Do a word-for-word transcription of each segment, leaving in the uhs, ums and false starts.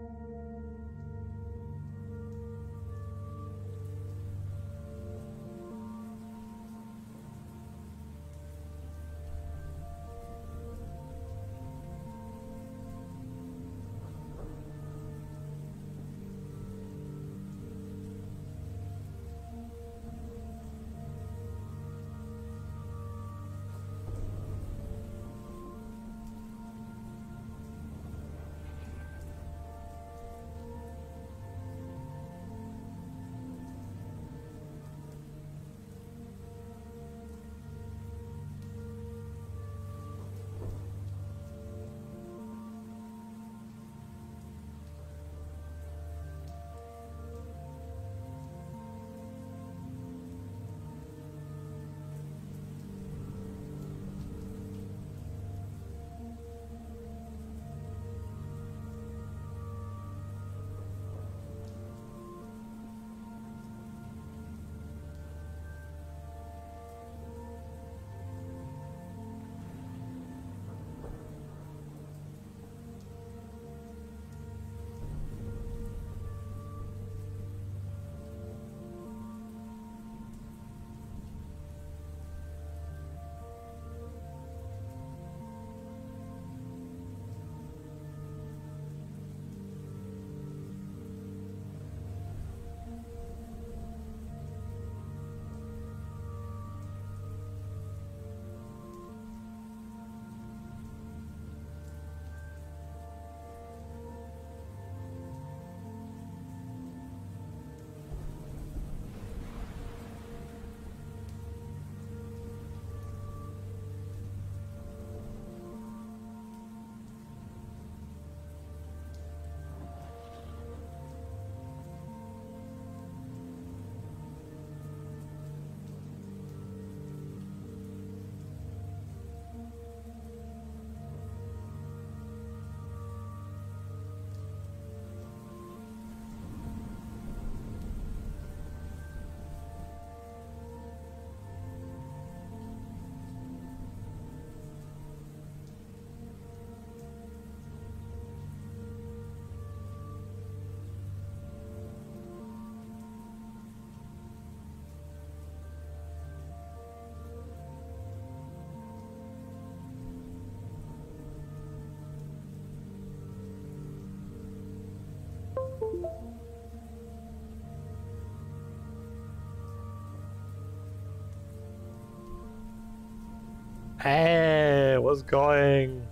Hey, what's going?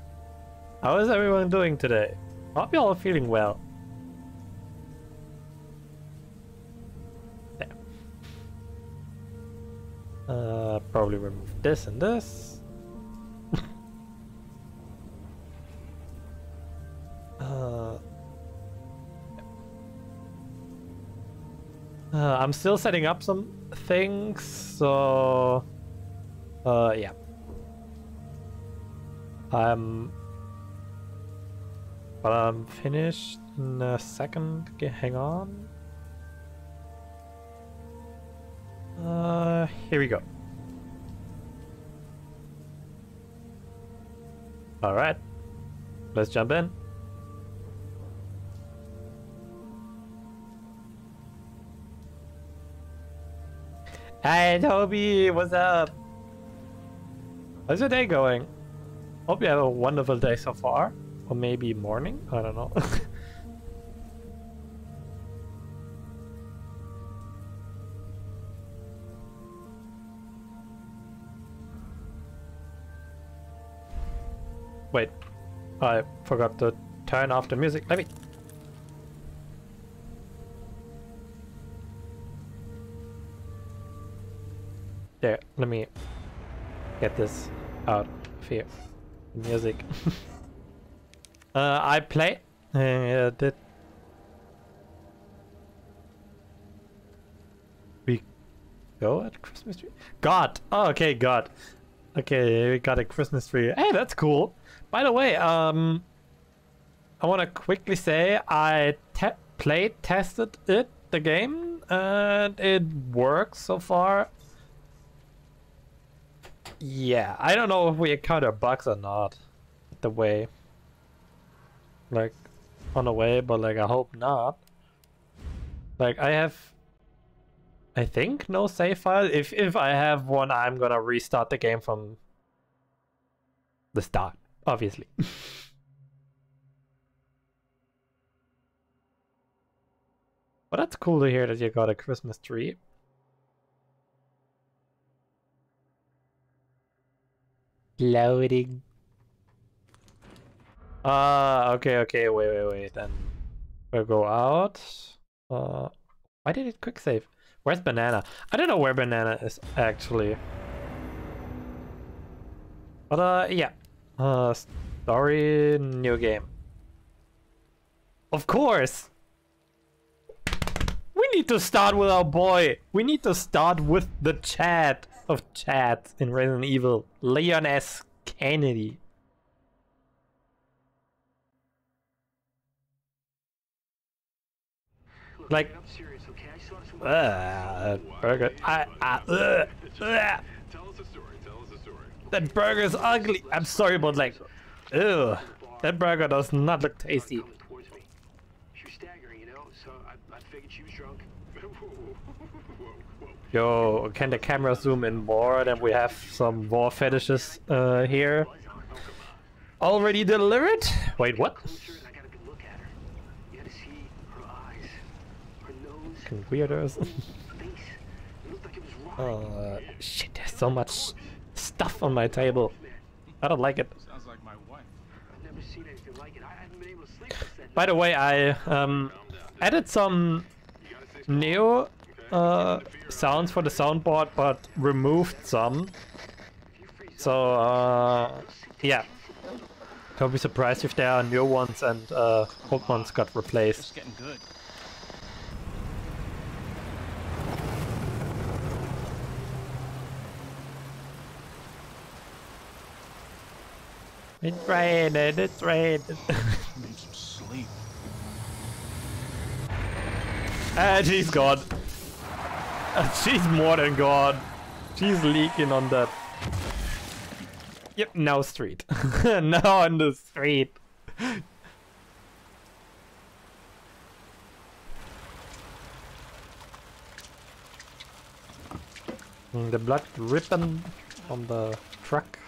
How is everyone doing today? Hope you all feeling well. There. Uh, probably remove this and this. uh, uh, I'm still setting up some things, so uh, yeah. I'm, but I'm finished in a second. Okay, hang on. Uh, here we go. All right, let's jump in. Hey Toby, what's up? How's your day going? Hope you have a wonderful day so far, or maybe morning, I don't know. Wait, I forgot to turn off the music. Let me... There, let me get this out of here. Music. uh, I play. Uh, did we go at Christmas tree? God. Oh, okay, God. Okay, we got a Christmas tree. Hey, that's cool. By the way, um, I want to quickly say I te played tested it the game and it works so far. Yeah, I don't know if we encounter bugs or not. The way, like, on the way, but like I hope not. Like I have, I think no save file. If if I have one, I'm gonna restart the game from the start, obviously. But that's cool to hear that you got a Christmas tree. Loading. Ah, uh, okay, okay, wait, wait, wait. Then we'll go out. Uh, why did it quick save? Where's Banana? I don't know where Banana is actually. But uh, yeah. Uh, story, new game. Of course. We need to start with our boy. We need to start with the chat of chat in Resident Evil. Leon S. Kennedy. Like, uh, burger. I, I, uh, uh. That burger is ugly. I'm sorry, but like, ew. That burger does not look tasty. Yo, can the camera zoom in more? Then we have some war fetishes uh, here. Already delivered? Wait, what? Fucking weirdos. Oh, shit, there's so much stuff on my table. I don't like it. Sounds like my wife. I've never seen anything like it. I haven't been able to sleep since then. By the way, I um, added some new uh, sounds for the soundboard, but removed some. So, uh, yeah. Don't be surprised if there are new ones and uh, old ones got replaced. It's getting good. It's raining, it's raining. Need some sleep. And she's gone. And she's more than gone. She's leaking on that. Yep, now street. Now on the street. The blood dripping on the truck.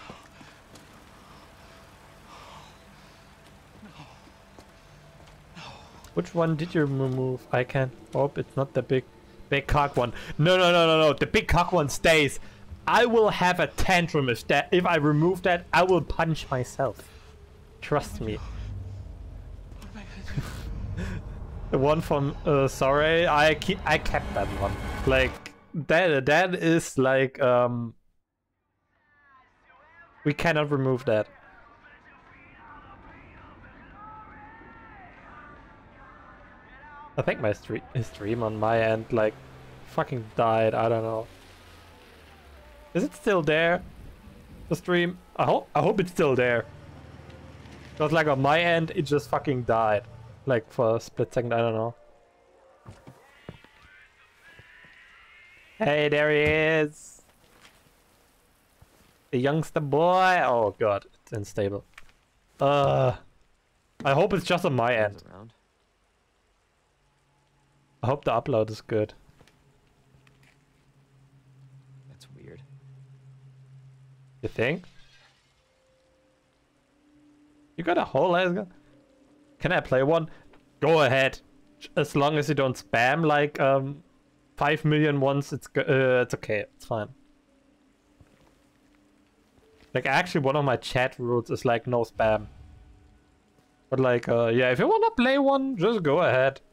Which one did you remove? I can't. Hope it's not the big, big cock one. No, no, no, no, no. The big cock one stays. I will have a tantrum if that. If I remove that, I will punch myself. Trust me. The one from uh, sorry, I keep. I kept that one. Like that. That is like um. We cannot remove that. I think my stream, stream on my end, like, fucking died. I don't know. Is it still there? The stream? I hope. I hope it's still there. Because, like, on my end, it just fucking died. Like, for a split second. I don't know. Hey, there he is. The youngster boy. Oh god, it's unstable. Uh, I hope it's just on my end. I hope the upload is good. That's weird. You think? You got a whole ass gun? Can I play one? Go ahead. As long as you don't spam like um five million ones, it's uh, it's okay. It's fine. Like actually, one of my chat rules is like no spam. But like, uh, yeah, if you wanna play one, just go ahead.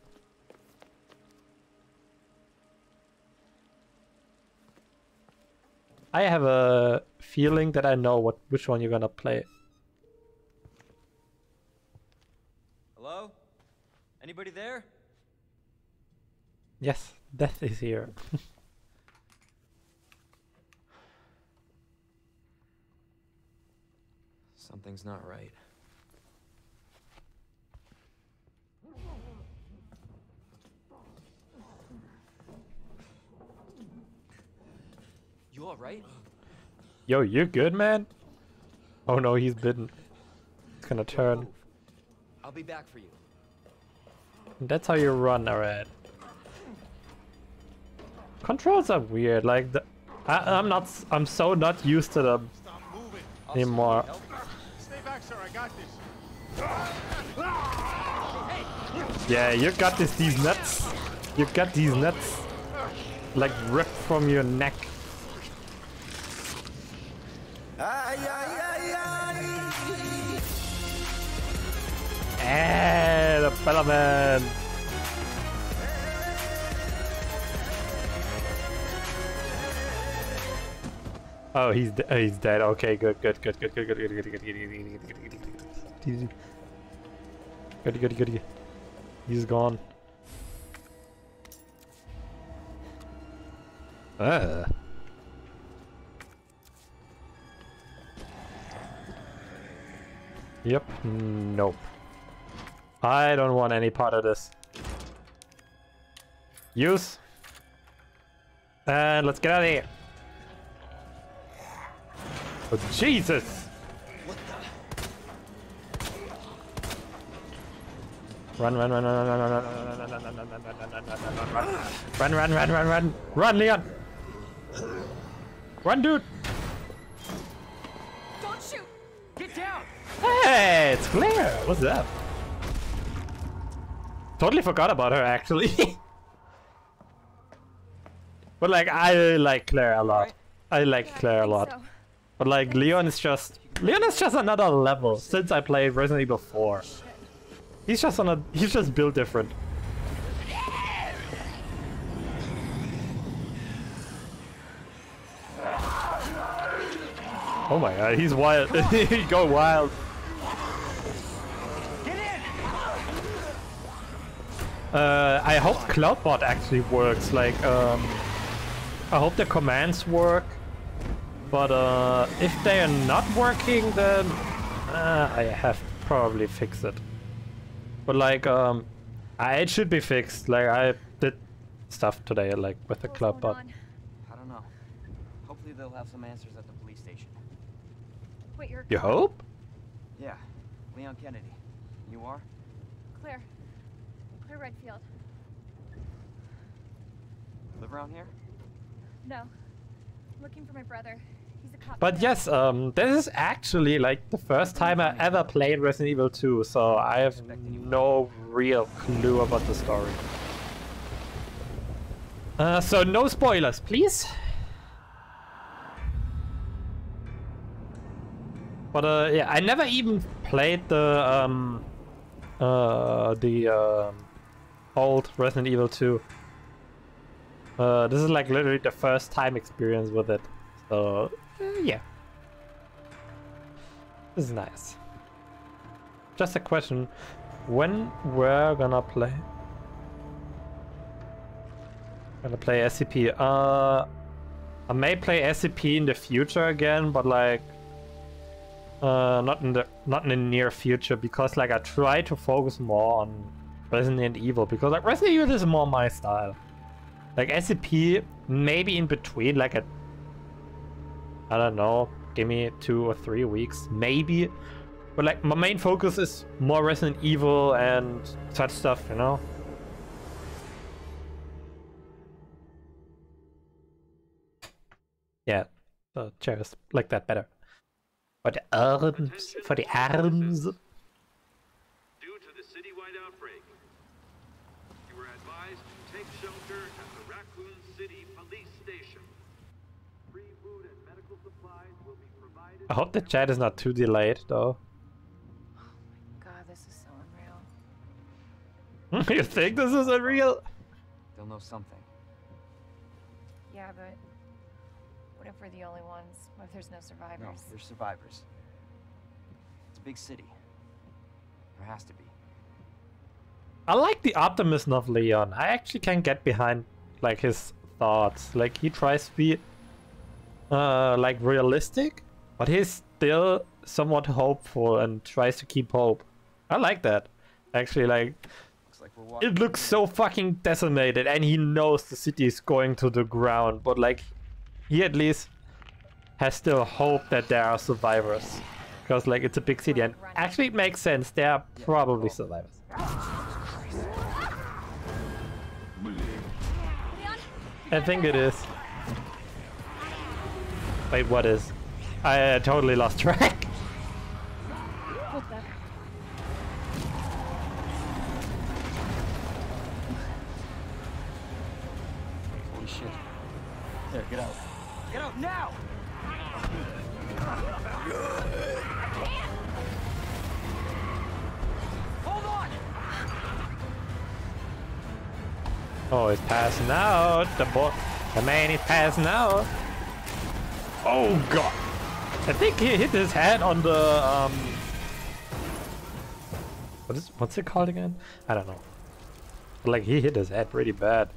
I have a feeling that I know what which one you're gonna play. Hello? Anybody there? Yes, death is here. Something's not right. You all right? Yo, you good, man? Oh no, he's bitten. It's gonna turn. I'll be back for you. That's how you run, alright. Controls are weird, like the, I, I'm not, I'm so not used to them anymore. Stay back, sir. I got this. Yeah, you got this, these nuts. You got these nuts, like ripped from your neck. Eh, the Bellerman. Oh, he's de oh, he's dead. Okay, good, good, good, good, good, good, good, good, good, good, good, good, good, good, good. He's gone. Ah. Yep. Nope. I don't want any part of this. Use. And let's get out of here. Oh, Jesus! What the? Run, run, run, run, run, run, run, run, run, run, run, run, run, run, run, run, run, run, run, Leon! Run, dude! Don't shoot! Get down! Hey, it's Claire! What's up? Totally forgot about her, actually. But like, I like Claire a lot. I like Claire a lot. But like, Leon is just... Leon is just another level since I played Resident Evil four. He's just on a... He's just built different. Oh my god, he's wild. He go wild. Uh, I hope Cloudbot actually works. Like, um, I hope the commands work. But uh, if they are not working, then uh, I have to probably fix it. But like, um, I, it should be fixed. Like, I did stuff today, like with the Cloudbot. I don't know. Hopefully they'll have some answers at the police station. Wait, you're You hope? Yeah, Leon Kennedy. You are? Claire. Claire Redfield. Live around here? No. Looking for my brother. He's a cop. But yes, um, this is actually like the first time I ever played Resident Evil two, so I have no real clue about the story. Uh, so no spoilers, please. But uh, yeah, I never even played the um, uh, the um, old Resident Evil two. Uh, this is like literally the first time experience with it. So, uh, yeah. This is nice. Just a question. When we're gonna play? Gonna play S C P. Uh, I may play S C P in the future again, but like, uh, not in the not in the near future, because like I try to focus more on Resident Evil, because like Resident Evil is more my style. Like S C P, maybe in between, like a, I don't know, give me two or three weeks, maybe. But like my main focus is more Resident Evil and such stuff, you know? Yeah, the chairs like that better. For the arms, for the arms. Due to the citywide outbreak, you were advised to take shelter at the Raccoon City Police Station. Free food and medical supplies will be provided. I hope the chat is not too delayed, though. Oh my god, this is so unreal. You think this is unreal? They'll know something. Yeah, but what if we're the only ones? What if there's no survivors? No, there's survivors. It's a big city. There has to be. I like the optimism of Leon. I actually can get behind like his thoughts. Like he tries to be uh like realistic, but he's still somewhat hopeful and tries to keep hope. I like that. Actually, like, Looks like we're walking. it looks so fucking decimated and he knows the city is going to the ground, but like he at least has still hope that there are survivors. Because like it's a big city and actually it makes sense, there are probably survivors. I think it is. Wait, what is? I uh, totally lost track. Hold back. Holy shit. There, get out. Get out now! Hold on! Oh, he's passing out. The boy, the man is passing out. Oh god! I think he hit his head on the um. What is what's it called again? I don't know. But like he hit his head pretty bad.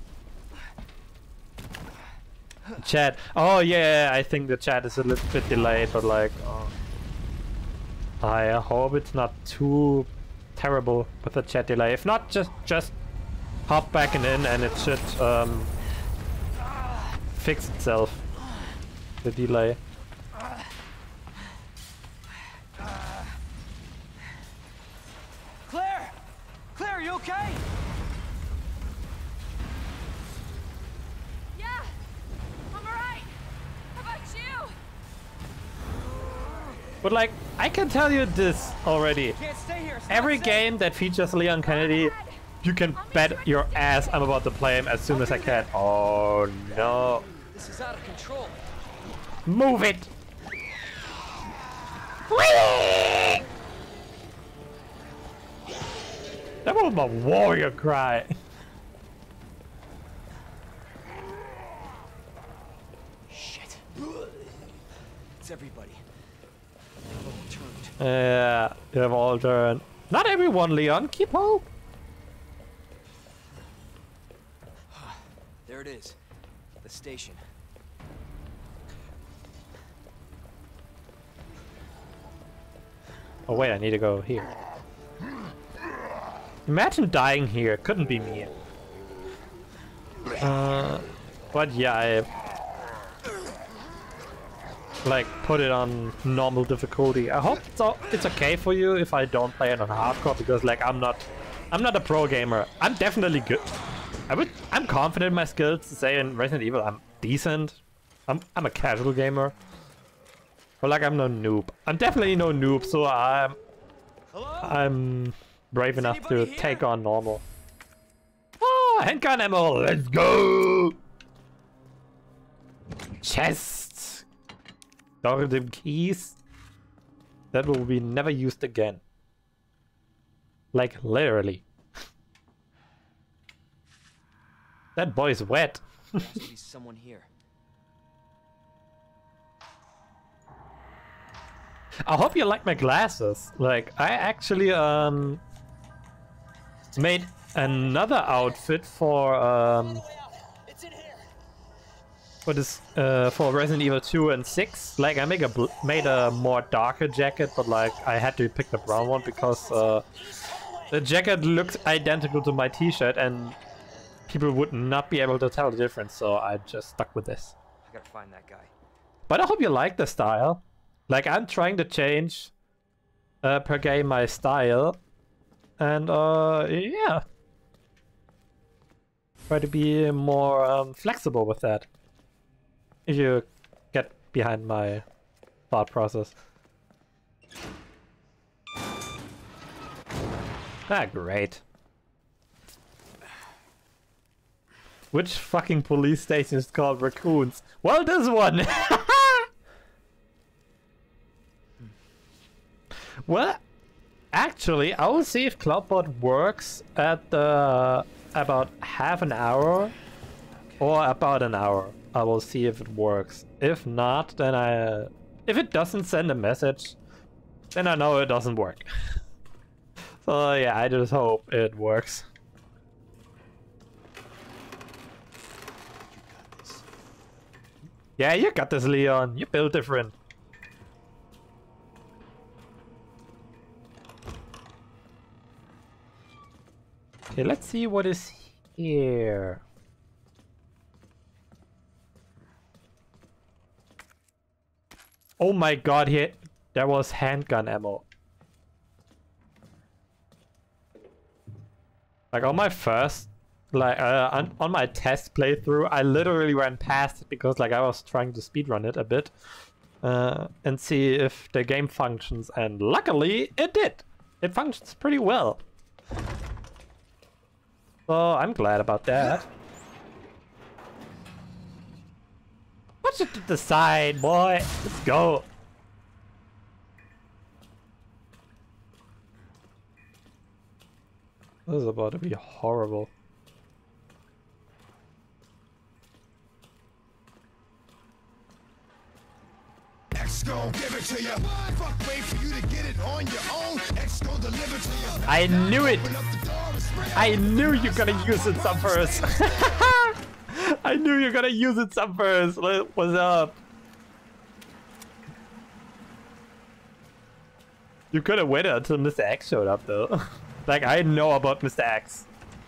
Chat. Oh yeah, I think the chat is a little bit delayed, but like, oh. I hope it's not too terrible with the chat delay. If not, just just hop back and in, and it should um fix itself. The delay. Claire! Claire, are you okay? Yeah, I'm alright. How about you? But like, I can tell you this already. Can't stay here. It's not Every safe. game that features Leon Kennedy, you can bet your ass I'm about to play him as soon as I can. Oh no. This is out of control. Move it! Whee! That was my warrior cry. Shit. It's everybody. They've all turned. Yeah, you have all turned. Not everyone, Leon. Keep hope. There it is. The station. Oh wait, I need to go here. Imagine dying here. Couldn't be me. Uh, but yeah, I like put it on normal difficulty. I hope it's, all, it's okay for you if I don't play it on hardcore, because like I'm not, I'm not a pro gamer. I'm definitely good. I would, I'm confident in my skills to say in Resident Evil I'm decent. I'm, I'm a casual gamer. But like I'm no noob. I'm definitely no noob, so I'm, I'm brave enough to here? take on normal. Oh, handgun ammo, let's go! Chests! Golden keys. That will be never used again. Like literally. That boy's wet. There has to be someone here. I hope you like my glasses. Like, I actually um made another outfit for um for this uh for Resident Evil two and six. Like, I make a bl made a more darker jacket, but like I had to pick the brown one because uh the jacket looks identical to my t-shirt and people would not be able to tell the difference, so I just stuck with this. I gotta find that guy. But I hope you like the style. Like, I'm trying to change uh, per game my style, and uh, yeah, try to be more um, flexible with that. If you get behind my thought process. Ah, great. Which fucking police station is called Raccoons? Well, this one! Well, actually, I will see if Cloudbot works at the about half an hour or about an hour. I will see if it works. If not, then I... Uh, if it doesn't send a message, then I know it doesn't work. So yeah, I just hope it works. Yeah, you got this, Leon. You build different. Okay, let's see what is here. Oh my god, here there was handgun ammo. Like on my first like uh, on, on my test playthrough, I literally ran past it because like I was trying to speedrun it a bit uh, and see if the game functions, and luckily it did. It functions pretty well. So I'm glad about that. Watch it to the side, boy. Let's go. This is about to be horrible. X gon' give it to you. Fuck, wait for you to get it on your own. X gon' deliver to you. I knew it. I knew you're gonna use it some first. I knew you're gonna use it some first. What's up? You could have waited until Mister X showed up though. Like, I know about Mister X.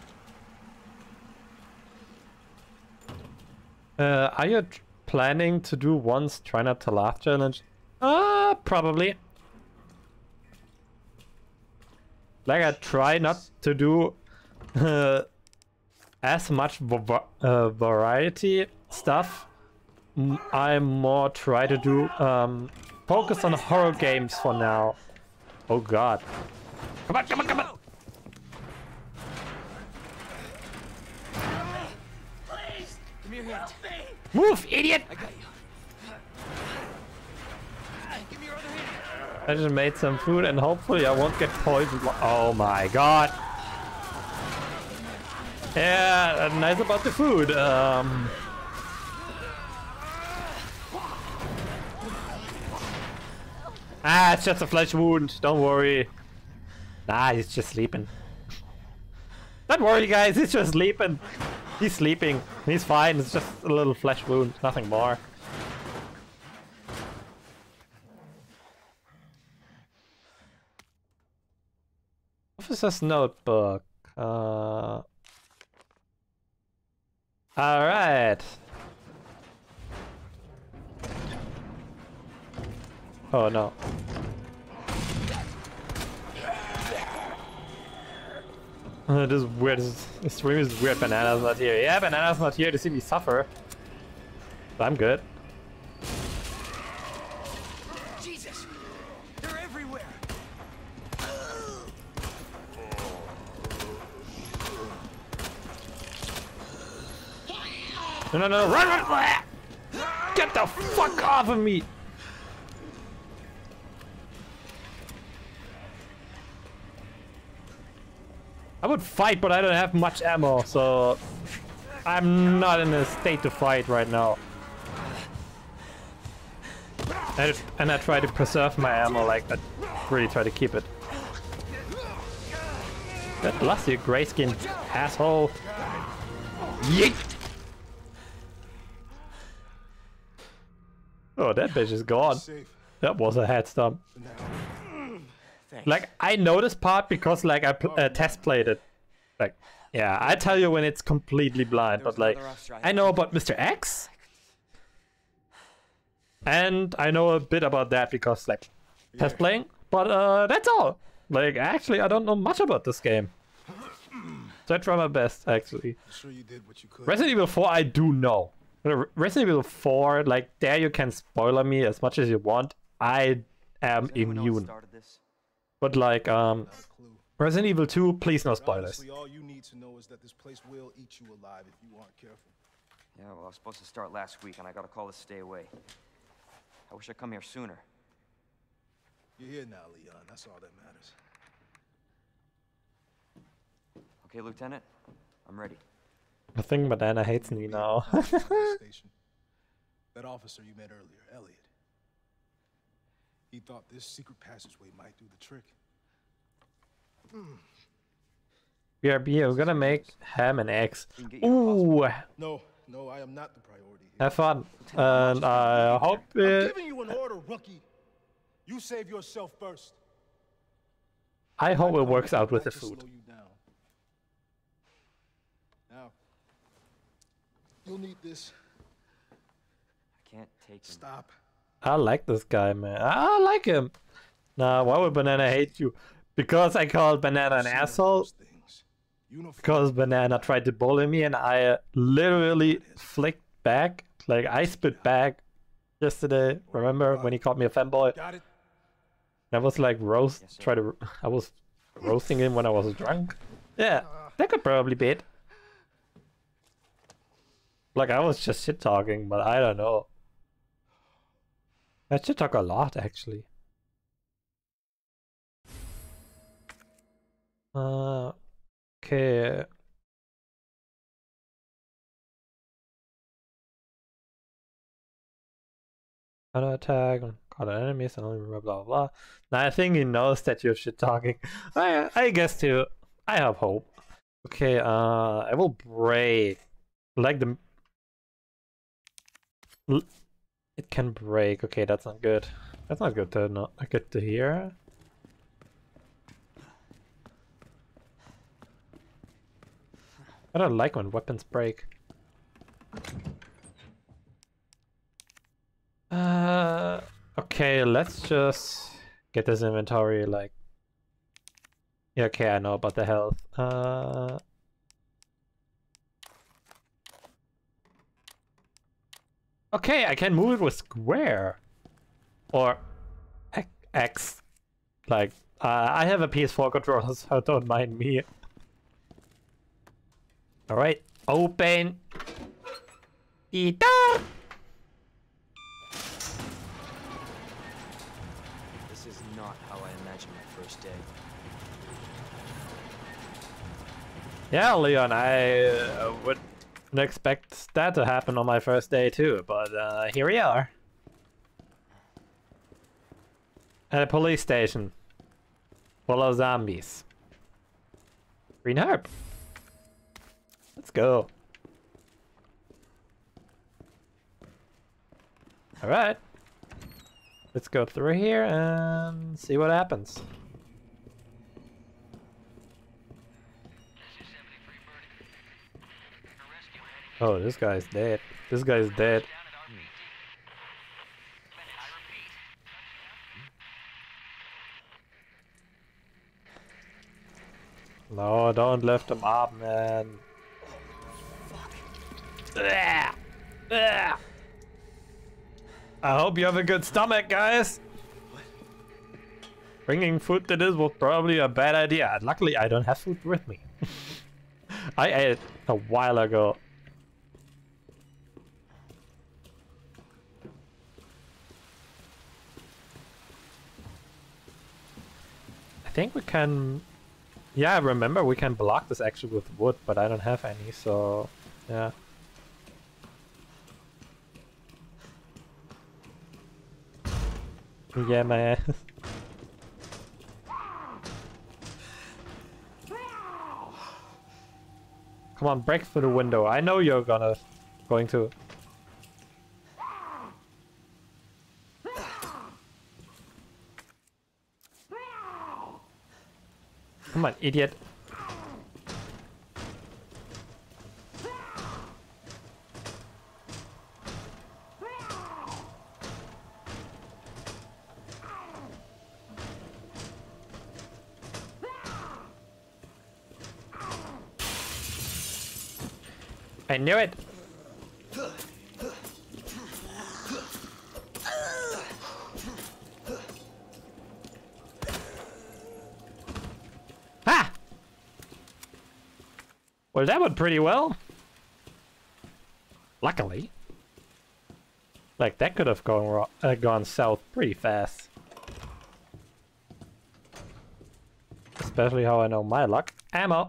Uh, are you planning to do once try not to laugh challenge? Uh, probably. Like, I try not to do uh, as much uh, variety stuff. I more try to do um, focus on horror games for now. Oh god. Come on, come on, come on! Please! Give me your hand. Move, idiot! I got you. Give me your other hand. I just made some food and hopefully I won't get poisoned. Oh my god. Yeah, nice about the food. Um, ah, it's just a flesh wound. Don't worry. Nah, he's just sleeping. Don't worry, guys. He's just sleeping. He's sleeping. He's fine. It's just a little flesh wound. Nothing more. Officer's notebook. Uh... All right. Oh no. Uh, this is weird. This, this stream is weird. Banana's not here. Yeah, Banana's not here to see me suffer. But I'm good. Jesus! They're everywhere! No, no, no, run, run, run! Get the fuck off of me! I would fight, but I don't have much ammo, so I'm not in a state to fight right now. And, and I try to preserve my ammo, like I really try to keep it. That bless you, grayskin asshole! Yeet! Oh, that bitch is gone. That was a head stomp. Like, I know this part because, like, I uh, test played it. Like, yeah, I tell you when it's completely blind, but, like, I know about Mister X. And I know a bit about that because, like, test playing. But, uh, that's all. Like, actually, I don't know much about this game. So I try my best, actually. Resident Evil four, I do know. Resident Evil four, like, there you can spoiler me as much as you want. I am immune. But like, um, Resident Evil two, please no spoilers. Honestly, all you need to know is that this place will eat you alive if you aren't careful. Yeah, well, I was supposed to start last week, and I got a call to stay away. I wish I'd come here sooner. You're here now, Leon. That's all that matters. Okay, Lieutenant, I'm ready. I think Banana hates me now. That officer you met earlier, Elliot. He thought this secret passageway might do the trick. B R B, we're gonna make ham and eggs. Ooh! No, no, I am not the priority here. Have fun. And I hope I'm it... giving you an order, rookie. You save yourself first. I hope it works out with the food. Slow you down. Now, you'll need this. I can't take him. Stop. I like this guy, man. I like him. Nah, why would Banana hate you? Because I called Banana an asshole? because Banana tried to bully me and I uh, literally flicked back. Like I spit back yesterday. Remember when he called me a fanboy? Got it. I was like roast. Yes, sir. Try to. I was roasting him when I was drunk. Yeah, that could probably be it. Like I was just shit talking, but I don't know. I shit talk a lot actually. Uh, okay. Auto attack, call an enemies, and only remember blah blah blah. Now I think he knows that you're shit talking. I I guess too. I have hope. Okay, uh, I will break. Like the. It can break. Okay, that's not good. That's not good to not good to hear. I don't like when weapons break. Uh, okay, let's just get this inventory, like... Yeah, okay, I know about the health. Uh... Okay, I can move it with square. Or... X. Like, uh, I have a P S four controller, so don't mind me. Alright, open. Ita! This is not how I imagined my first day. Yeah, Leon, I uh, wouldn't expect that to happen on my first day too, but uh, here we are. At a police station. Full of zombies. Green herb. Let's go. Alright. Let's go through here and see what happens. Oh, this guy's dead. This guy's dead. No, don't lift him up, man. Ugh. Ugh. I hope you have a good stomach, guys. Bringing food to this was probably a bad idea. Luckily, I don't have food with me. I ate a while ago. I think we can... Yeah, I remember we can block this actually with wood, but I don't have any, so... Yeah. Yeah, man. Come on, break through the window. I know you're gonna... going to. Come on, idiot. I knew it. Ha! Well, that went pretty well. Luckily. Like, that could have gone, ro uh, gone south pretty fast. Especially how I know my luck. Ammo!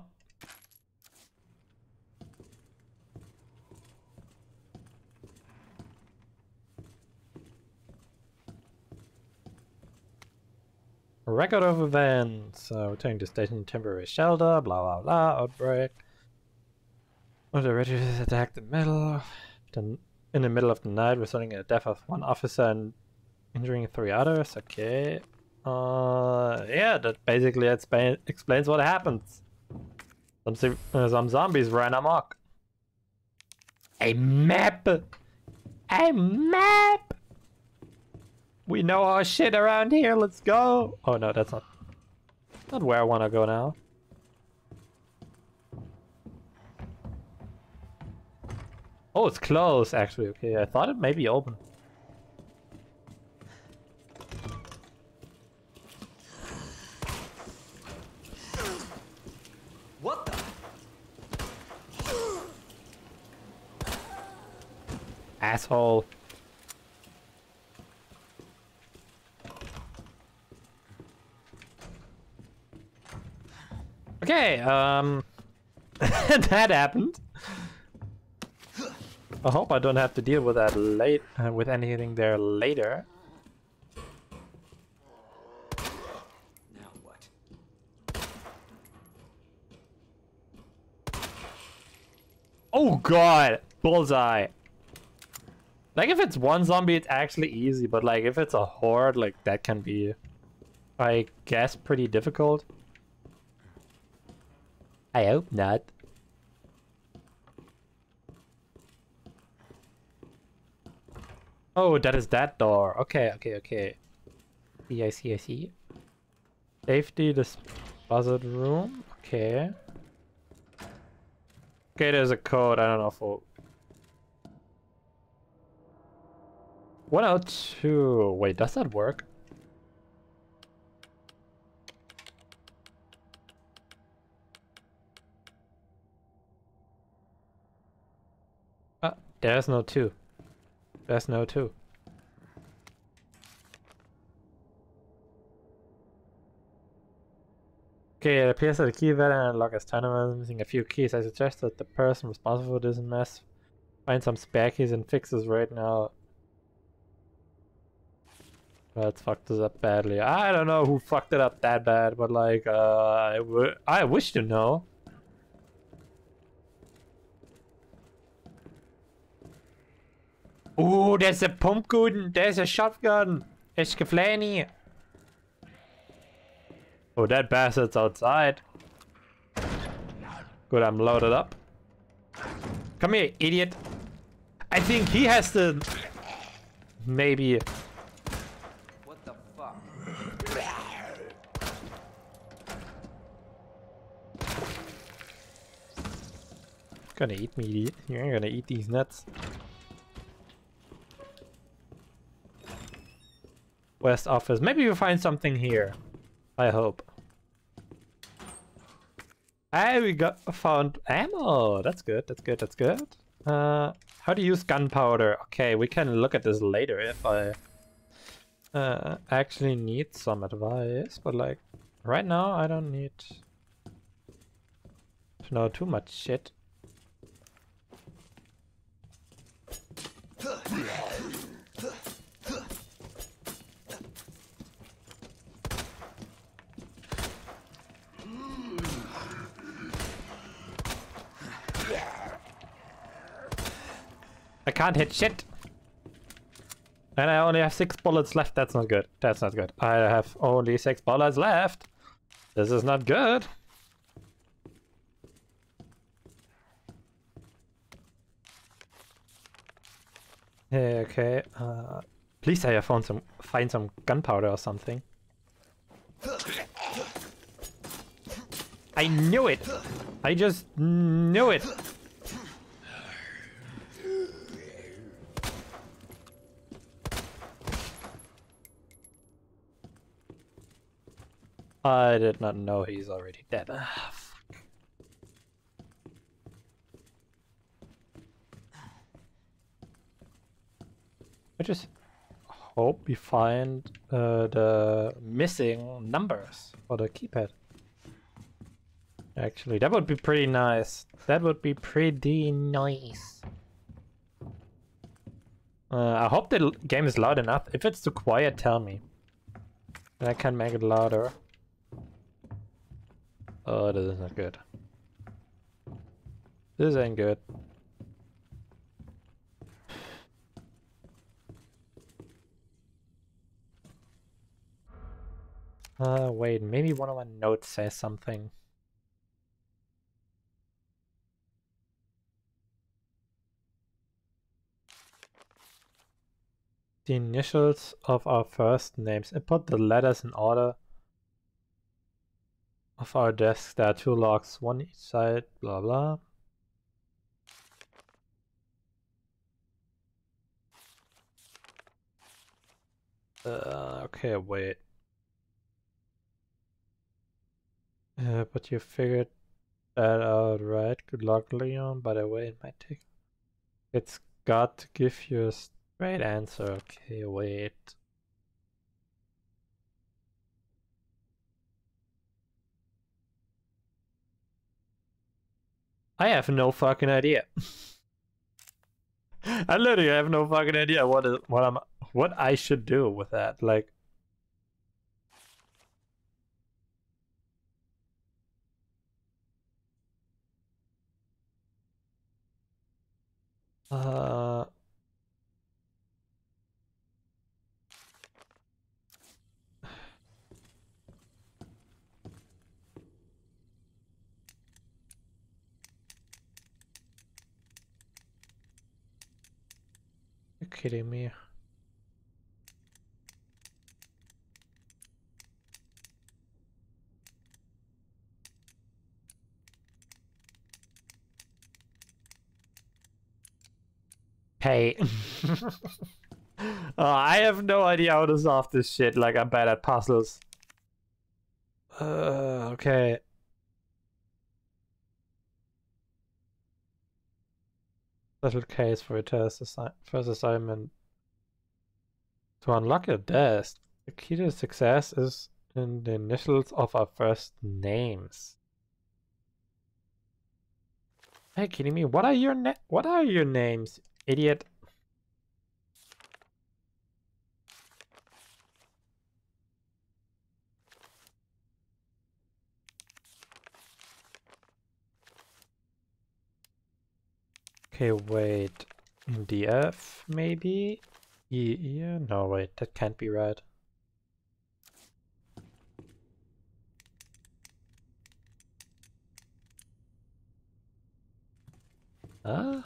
Record of events. Uh, returning to station, temporary shelter, blah blah blah, outbreak. When the regiment attacked the middle, the, in the middle of the night, resulting in the death of one officer and injuring three others. Okay. Uh, yeah, that basically explain, explains what happens. Some, uh, some zombies ran amok. A map! A map! We know our shit around here, let's go! Oh no, that's not... not where I wanna go now. Oh, it's closed actually. Okay, I thought it may be open. What the? Asshole. Okay, um... that happened. I hope I don't have to deal with that late, uh, with anything there later. Now what? Oh god! Bullseye! Like if it's one zombie it's actually easy, but like if it's a horde, like that can be, I guess, pretty difficult. I hope not. Oh, that is that door. Okay, okay, okay. See, I see, I see. Safety, this buzzard room. Okay. Okay, there's a code. I don't know for... one oh two. Wait, does that work? Ah, there's no two. There's no two. Okay, it appears that the key value and unlock is tournament missing a few keys. I suggest that the person responsible for this mess find some spare keys and fix this right now. Let's fuck this up badly. I don't know who fucked it up that bad, but like, uh, I, w I wish to know. Ooh, there's a pumpgun, there's a shotgun. It's geflani. Oh, that bastard's outside. Good, I'm loaded up. Come here, idiot. I think he has to... Maybe... What the fuck? Gonna eat me, idiot. You ain't gonna eat these nuts. West office. Maybe we'll find something here. I hope. Hey, we got found ammo. That's good. That's good. That's good. Uh, how to use gunpowder? Okay, we can look at this later if I uh, actually need some advice. But like, right now I don't need to know too much shit. I can't hit shit. And I only have six bullets left. That's not good. That's not good. I have only six bullets left. This is not good. Okay. Uh, please say I found some, find some gunpowder or something. I knew it. I just knew it. I did not know he's already dead. Ah, fuck. I just hope we find uh, the missing numbers for the keypad. Actually, that would be pretty nice. That would be pretty nice. Uh, I hope the l game is loud enough. If it's too quiet, tell me. And I can make it louder. Oh, this is not good. This ain't good. Uh, wait, maybe one of my notes says something. The initials of our first names. Input the letters in order of our desk. There are two logs, one each side, blah blah. Uh, okay, wait. Uh, but you figured that out, right? Good luck, Leon. By the way, it might take... It's got to give you a straight answer. Okay, wait. I have no fucking idea. I literally have no fucking idea what is what I'm what I should do with that. Like, uh, you're kidding me. Hey. uh, I have no idea how to solve this shit. Like, I'm bad at puzzles. Uh, okay. Special case for a test assi first assignment. To unlock your desk, the key to success is in the initials of our first names. Are you kidding me? What are your na what are your names, idiot? Okay, wait. In D F, maybe? E, yeah, no, wait, that can't be right. Huh?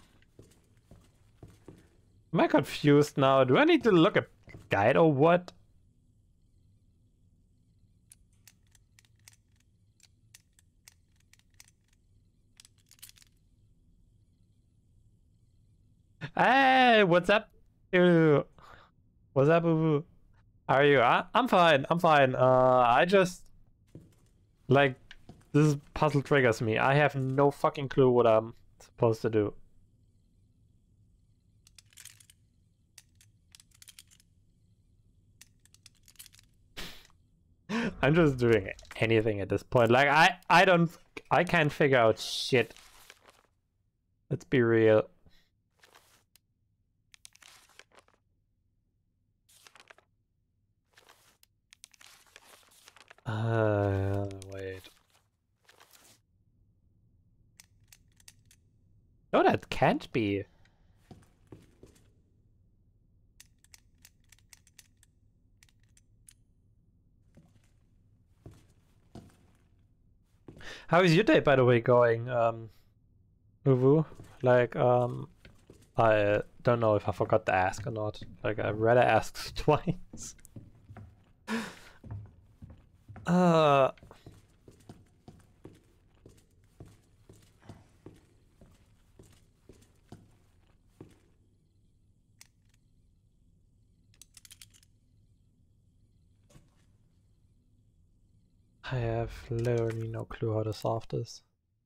Am I confused now? Do I need to look at guide or what? Hey, what's up? Ew. What's up, boo boo? How are you? I, I'm fine. I'm fine. Uh, I just like this puzzle triggers me. I have no fucking clue what I'm supposed to do. I'm just doing anything at this point. Like I, I don't, I can't figure out shit. Let's be real. Uh, wait. No, that can't be. How is your day, by the way, going, um, Uvu? Like, um, I don't know if I forgot to ask or not. Like, I rather asked twice. uh... I have literally no clue how to solve this.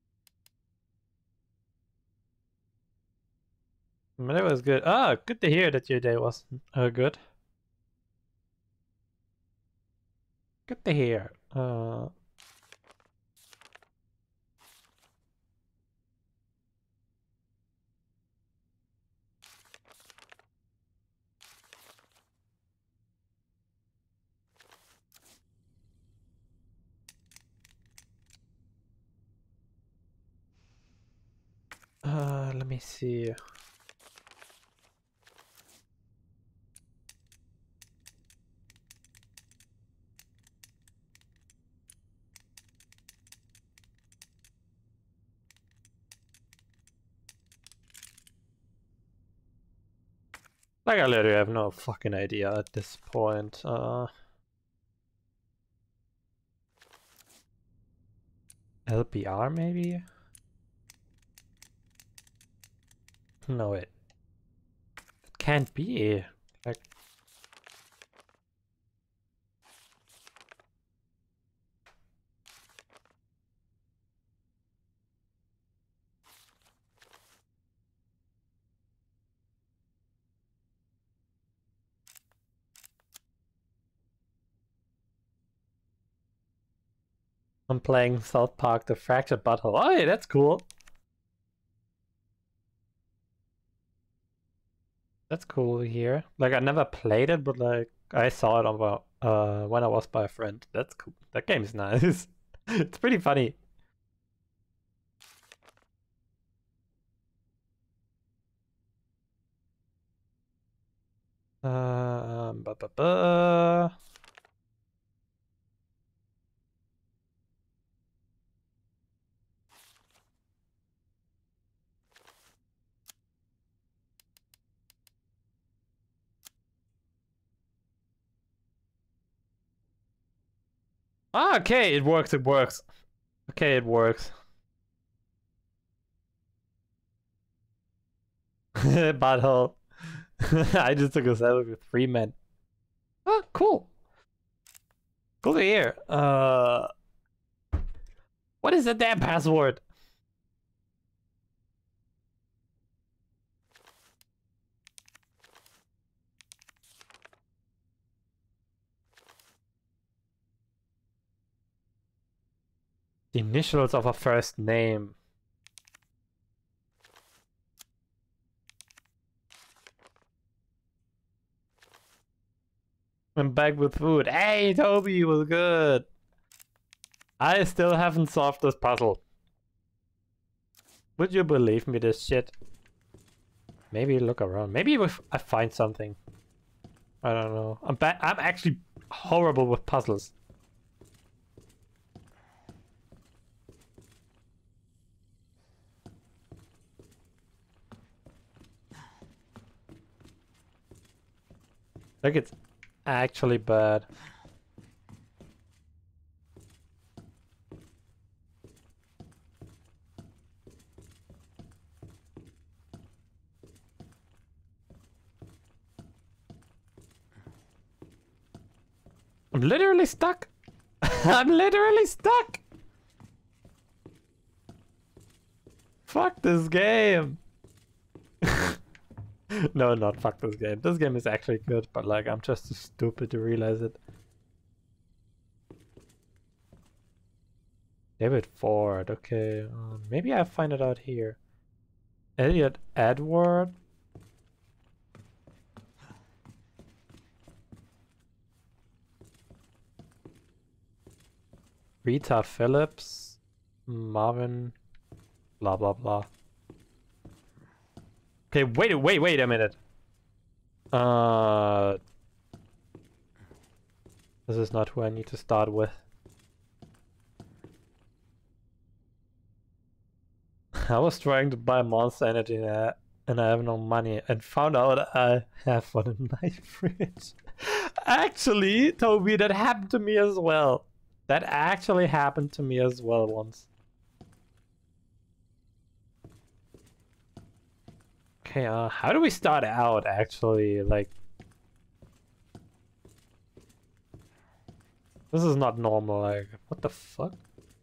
But it was good. Ah, good to hear that your day was uh, good. Good to hear. Uh, uh, let me see. Like, I literally have no fucking idea at this point. Uh, L P R maybe? No, it, it can't be. Like, I'm playing South Park: The Fractured Butthole. Oh, yeah, that's cool. That's cool here. Like, I never played it, but like I saw it on uh when I was by a friend. That's cool. That game is nice. It's pretty funny. Um, ba ba ba. Ah, okay, it works. It works. Okay, it works. Butthole. I just took a selfie with three men. Oh, cool. Cool to hear. Uh, what is the damn password? The initials of a first name. I'm back with food. Hey, Toby, was good. I still haven't solved this puzzle. Would you believe me this shit? Maybe look around. Maybe if I find something. I don't know. I'm ba I'm actually horrible with puzzles. Like, it's actually bad. I'm literally stuck. I'm literally stuck. Fuck this game. No, not fuck this game. This game is actually good, but like I'm just too stupid to realize it. David Ford, okay. Um, maybe I find it out here. Elliot Edward. Rita Phillips. Marvin. Blah blah blah. Okay, wait, wait, wait a minute. Uh, this is not who I need to start with. I was trying to buy Monster Energy and I have no money and found out I have one in my fridge. Actually, Toby, that happened to me as well. That actually happened to me as well once. Okay, uh, how do we start out actually? Like, this is not normal. Like, what the fuck?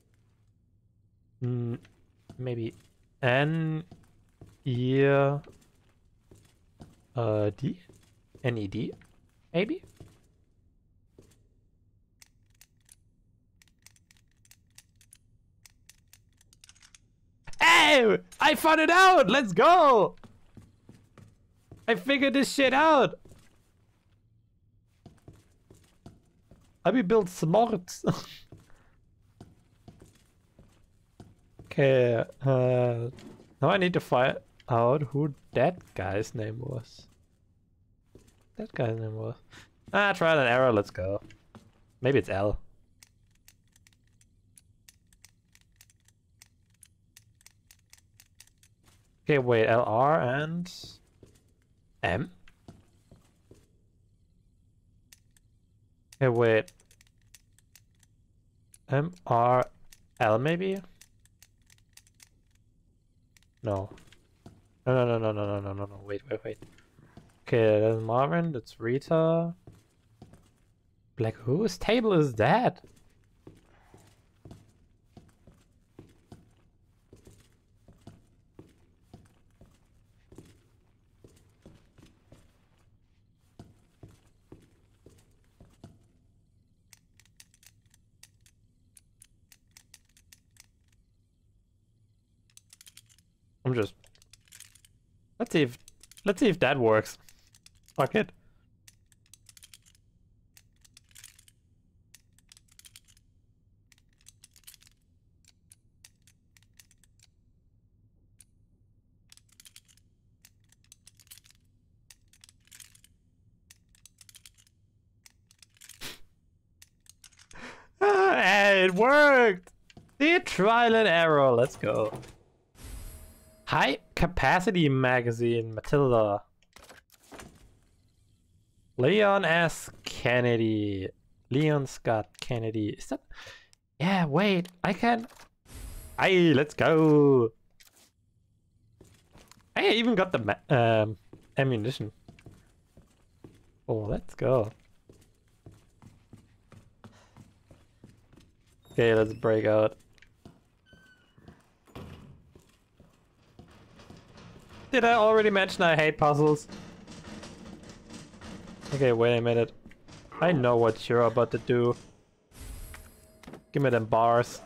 Mm, maybe N E uh D? N E D? Maybe? Hey! I found it out! Let's go! I figured this shit out! I be built smart. Okay, uh, now I need to find out who that guy's name was. That guy's name was. Ah, trial and error, let's go. Maybe it's L. Okay, wait, L R and M? Okay, wait. M R L maybe? No. No, no, no, no, no, no, no, no, no, wait, wait, wait. Okay, that's Marvin, that's Rita. Like, whose table is that? I'm just... Let's see if... Let's see if that works. Fuck it. Hey, it worked! The trial and error, let's go. High capacity magazine, Matilda. Leon S. Kennedy. Leon Scott Kennedy. Is that... Yeah, wait, I can... Hey, let's go! I even got the um, ammunition. Oh, let's go. Okay, let's break out. Did I already mention I hate puzzles? Okay, wait a minute. I know what you're about to do. Give me them bars.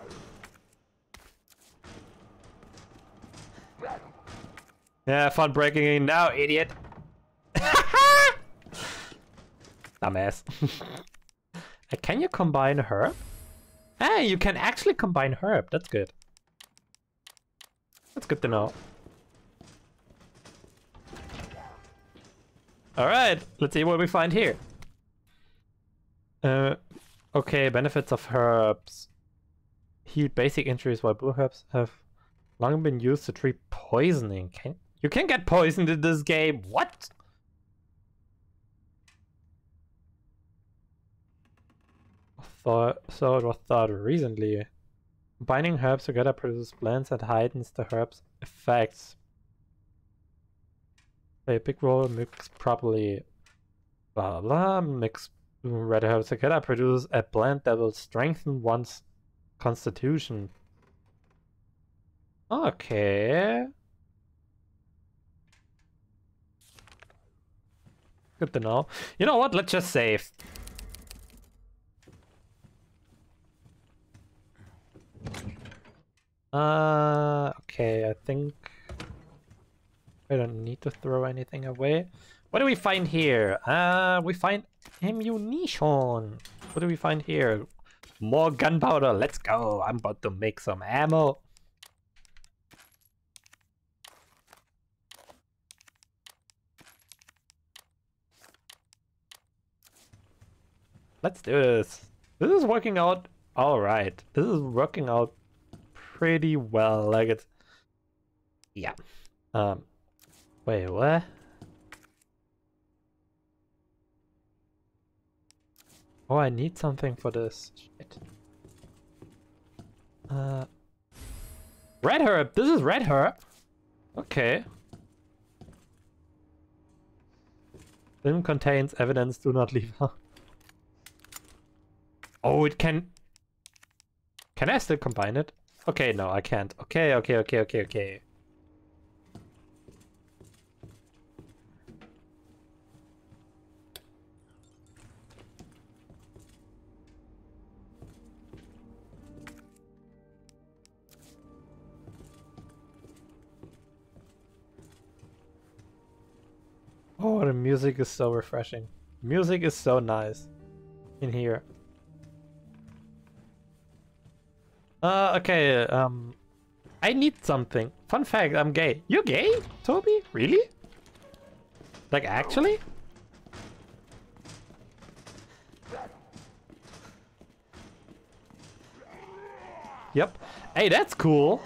Yeah, fun breaking in now, idiot. Dumbass. Can you combine herb? Hey, you can actually combine herb. That's good. That's good to know. Alright, let's see what we find here. Uh, okay, benefits of herbs. Heal basic injuries while blue herbs have long been used to treat poisoning. Can you can get poisoned in this game? What? Thought, so it was thought recently. Combining herbs together produces blends that heightens the herb's effects. Play a big role, mix properly. Blah blah blah. Mix red herbs together produces a blend that will strengthen one's constitution. Okay. Good to know. You know what? Let's just save. Uh, okay, I think I don't need to throw anything away. What do we find here? Uh, we find ammunition. What do we find here? More gunpowder. Let's go. I'm about to make some ammo. Let's do this. This is working out all right. This is working out pretty well. Like it's, yeah. Um, wait, what? Oh, I need something for this. Shit. Uh, red herb. This is red herb. Okay. Film contains evidence. Do not leave. Oh, it can. Can I still combine it? Okay, no, I can't. Okay, okay, okay, okay, okay. Oh, the music is so refreshing. Music is so nice in here. Uh, okay, um, I need something. Fun fact, I'm gay. You gay, Toby? Really? Like, actually? Yep. Hey, that's cool.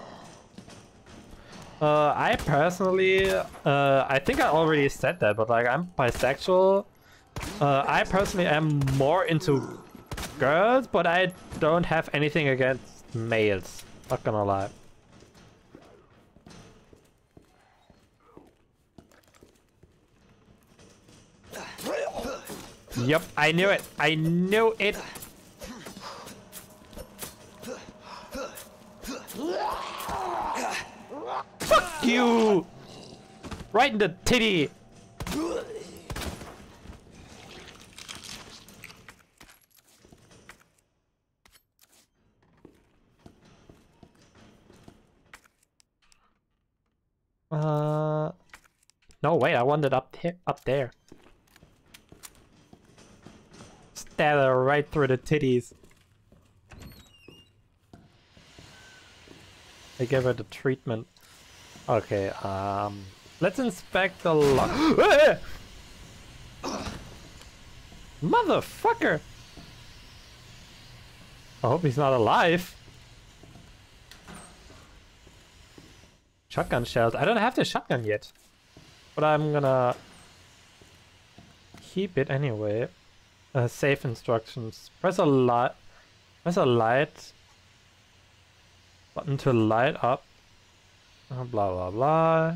Uh, I personally, uh, I think I already said that, but like, I'm bisexual. Uh, I personally am more into girls, but I don't have anything against males. Not gonna lie. Yep, I knew it. I knew it. Fuck you! Right in the titty! Uh, no, wait, I wanted up here, up there. Stab her right through the titties. I gave her the treatment. Okay, um, let's inspect the lock. Motherfucker! I hope he's not alive. Shotgun shells. I don't have the shotgun yet, but I'm gonna keep it anyway. Uh, safe instructions. Press a light. Press a light button to light up. Uh, blah blah blah.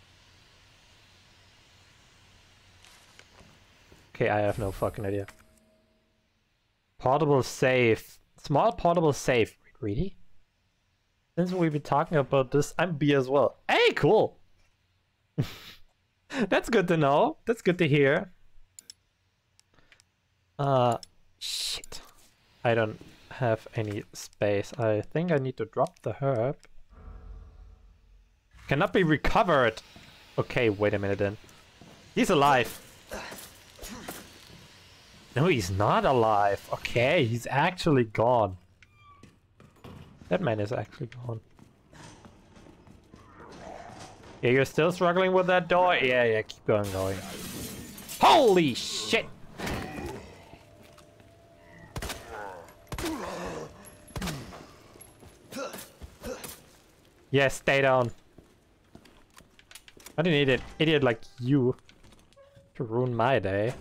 Okay, I have no fucking idea. Portable safe. Small portable safe. Really? Since we've been talking about this, I'm B as well. Hey, cool! That's good to know. That's good to hear. Uh, shit. I don't have any space. I think I need to drop the herb. Cannot be recovered. Okay, wait a minute then. He's alive. No, he's not alive. Okay, he's actually gone. That man is actually gone. Yeah, you're still struggling with that door? Yeah, yeah, keep going, going. Holy shit! Yeah, stay down. I didn't need an idiot like you to ruin my day.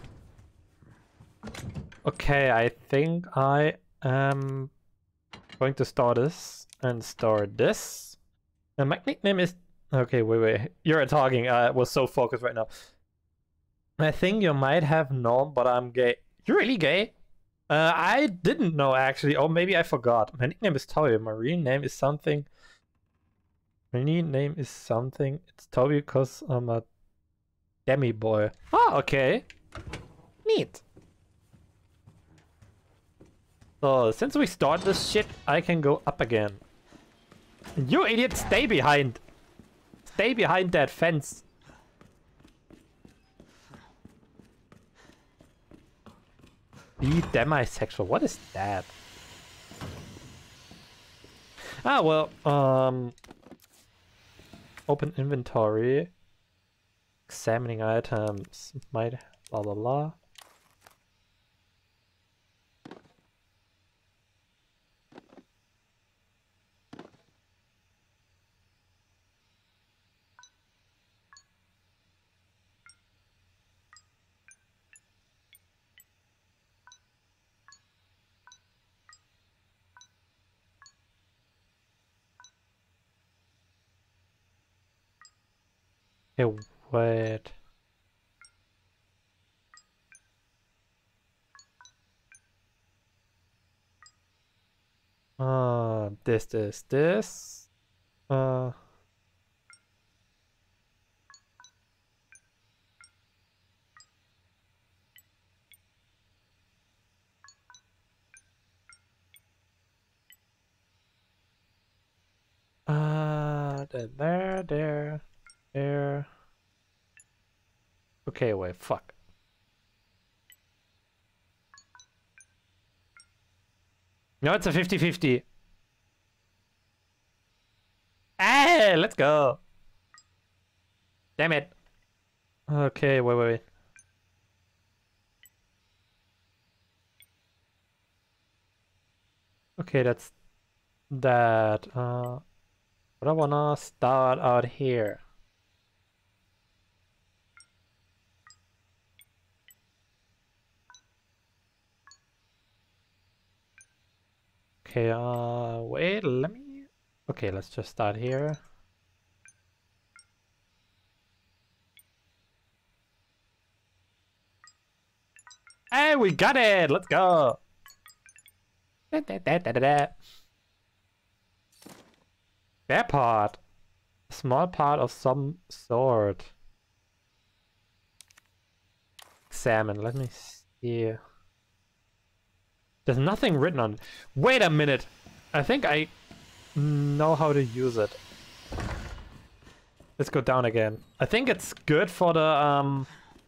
Okay, I think I am going to store this and store this. And my nickname is... Okay, wait, wait. You're talking. I was so focused right now. I think you might have known, but I'm gay. You're really gay? Uh, I didn't know, actually. Oh, maybe I forgot. My nickname is Toby. My real name is something... My real name is something. It's Toby because I'm a demi boy. Oh, okay. Neat. So, since we start this shit, I can go up again. You idiot, stay behind! Stay behind that fence! Be demisexual, what is that? Ah, well, um... open inventory. Examining items. Might... blah blah blah. Hey, wait. Uh, this, this, this. Uh. Uh, there, there, there. There. Okay, wait, fuck. No, it's a fifty fifty. Hey, let's go. Damn it. Okay, wait, wait, wait. Okay, that's that. Uh, but I wanna start out here. Okay, uh, wait, let me... Okay, let's just start here. Hey, we got it! Let's go! Da, da, da, da, da, da. Spare part. A small part of some sort. Examine, let me see. There's nothing written on it. Wait a minute. I think I know how to use it. Let's go down again. I think it's good for the um.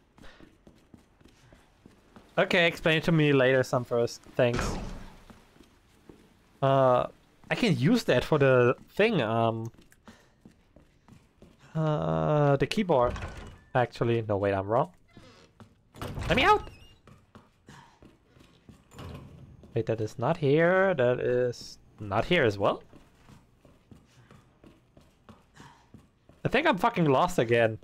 Okay, explain it to me later. Some first. Thanks. Uh, I can use that for the thing. Um. Uh, the keyboard. Actually, no. Wait, I'm wrong. Let me out. Wait, that is not here. That is not here as well. I think I'm fucking lost again.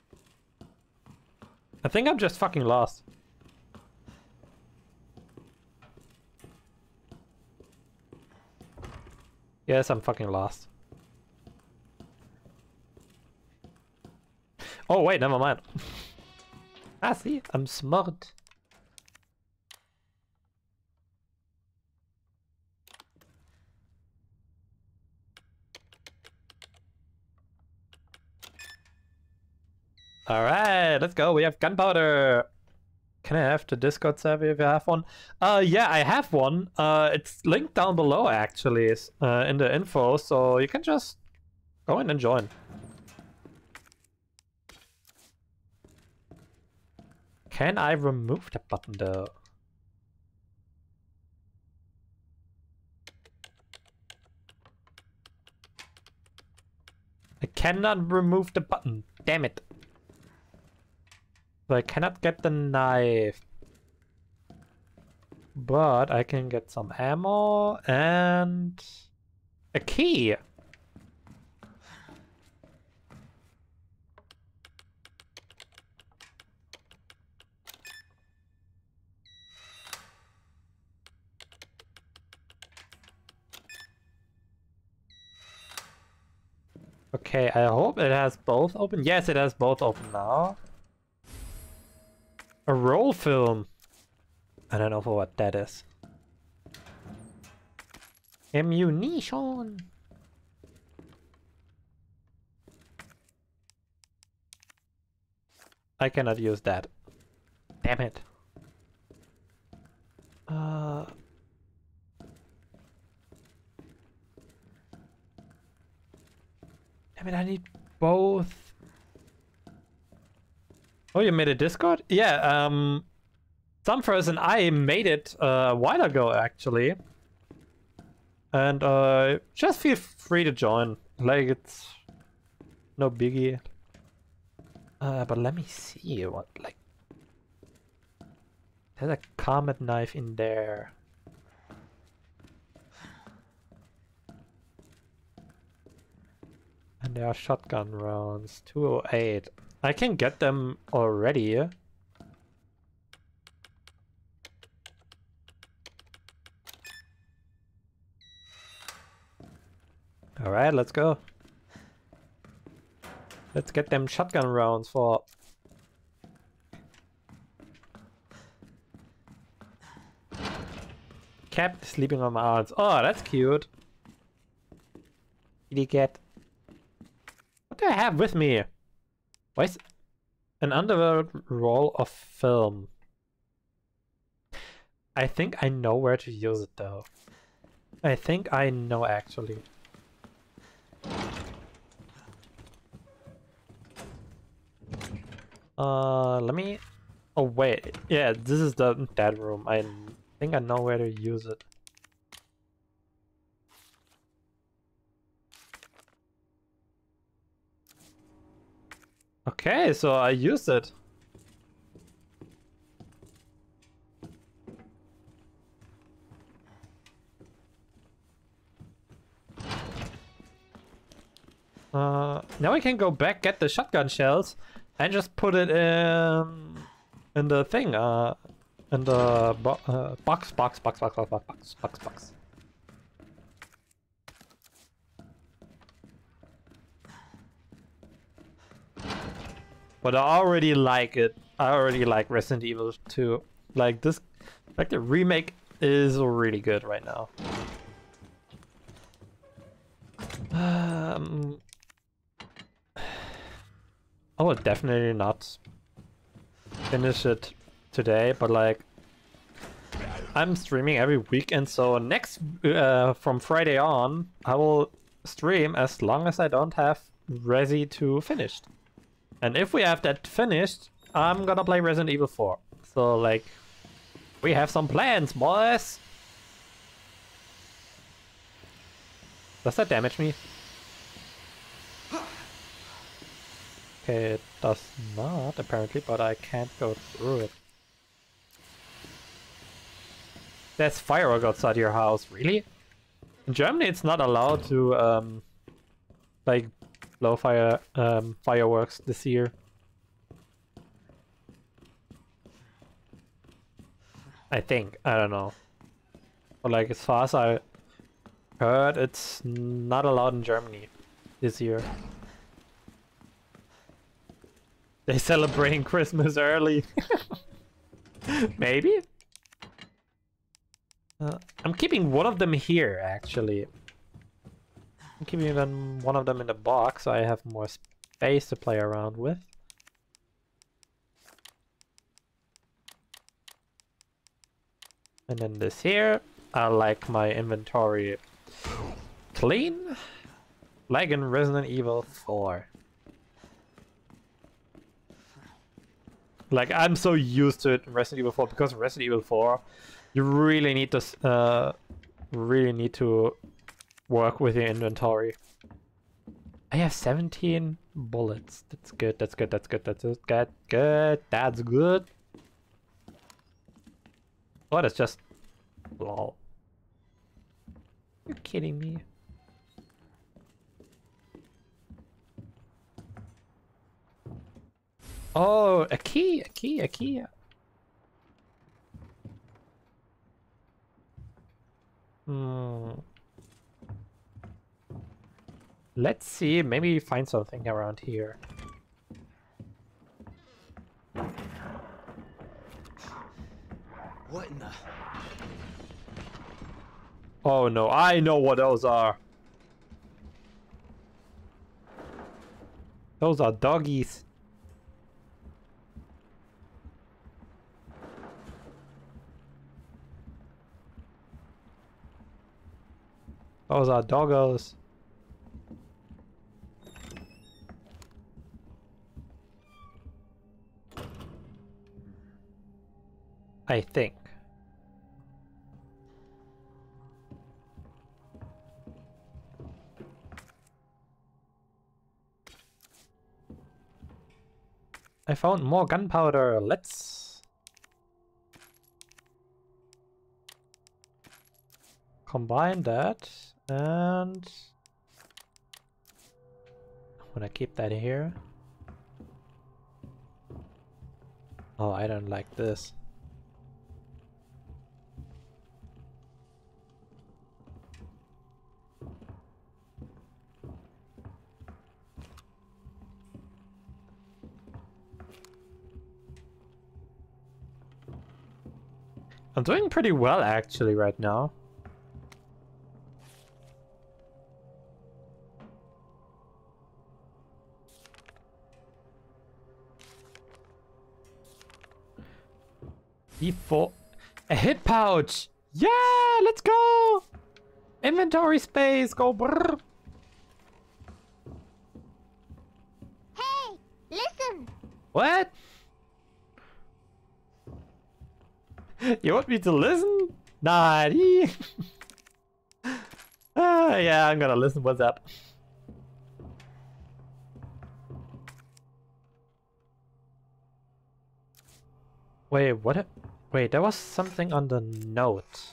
I think I'm just fucking lost. Yes, I'm fucking lost. Oh wait, never mind. Ah, see, I'm smart. Alright, let's go. We have gunpowder. Can I have the Discord server if you have one? Uh, yeah, I have one. Uh, it's linked down below actually, uh, in the info, so you can just go in and join. Can I remove the button though? I cannot remove the button. Damn it. So I cannot get the knife. But I can get some ammo and a key. Okay, I hope it has both open. Yes, it has both open now. A roll film. I don't know for what that is. Ammunition. I cannot use that. Damn it. Uh. Damn it, I need both. Oh, you made a Discord? Yeah, um... some person, I made it uh, a while ago, actually. And, uh, just feel free to join. Like, it's no biggie. Uh, but let me see what, like... There's a comet knife in there. And there are shotgun rounds. two oh eight. I can get them already. Alright, let's go. Let's get them shotgun rounds for... Cat sleeping on my arms. Oh, that's cute. Kitty cat. What do I have with me? Why is an underworld roll of film? I think I know where to use it though. I think I know actually. Uh, let me... Oh wait, yeah, this is the that room. I think I know where to use it. Okay, so I used it. Uh, now I can go back, get the shotgun shells, and just put it in in the thing. Uh, in the bo uh, box, box, box, box, box, box, box, box, box. But I already like it. I already like Resident Evil two. Like this, like the remake is really good right now. Um, I will definitely not finish it today, but like I'm streaming every weekend, so next uh, from Friday on I will stream as long as I don't have Resi two finished. And if we have that finished, I'm gonna play Resident Evil four. So like, we have some plans, boys! Does that damage me? Okay, it does not apparently, but I can't go through it. There's firework outside your house, really? In Germany it's not allowed to um like blow fire um fireworks this year. I think, I don't know. But like as far as I heard, it's not allowed in Germany this year. They're celebrating Christmas early. Maybe? Uh, I'm keeping one of them here, actually. I'm keeping them, one of them in the box, so I have more space to play around with. And then this here, I like my inventory clean, like in Resident Evil four. Like, I'm so used to it in Resident Evil four, because in Resident Evil four, you really need to, uh, really need to work with your inventory. I have seventeen bullets. That's good, that's good, that's good, that's good, good, that's good. What is just... lol. You're kidding me. Oh, a key, a key, a key. Hmm. Let's see, maybe find something around here. What in the... Oh no, I know what those are. Those are doggies. Those are doggos. I think. I found more gunpowder. Let's combine that, and I'm gonna keep that here. Oh, I don't like this. I'm doing pretty well actually right now. D four. A hip pouch! Yeah! Let's go! Inventory space! Go brrr! Hey! Listen! What? You want me to listen? Nani? Ah, yeah, I'm gonna listen. What's up? Wait, what? Wait, there was something on the note.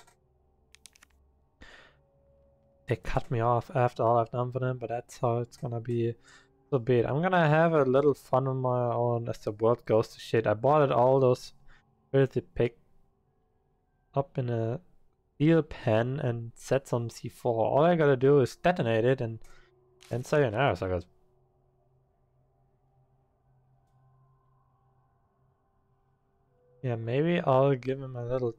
They cut me off after all I've done for them, but that's how it's gonna be. So be it. I'm gonna have a little fun on my own as the world goes to shit. I bought it all those filthy pig up in a steel pen and set some C four. All I gotta do is detonate it and and sayonara, suckers. Yeah, maybe I'll give him a little.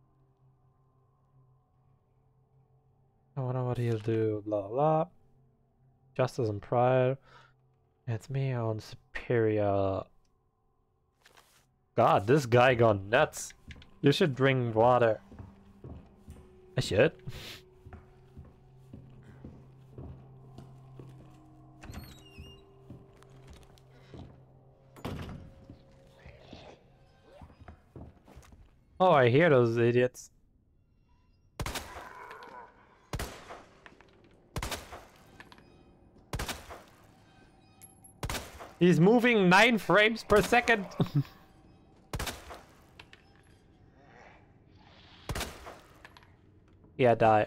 I wonder what he'll do. Blah blah. Justice and pride. It's me on superior. God, this guy gone nuts. You should drink water. I should. Oh, I hear those idiots. He's moving nine frames per second. Yeah, die.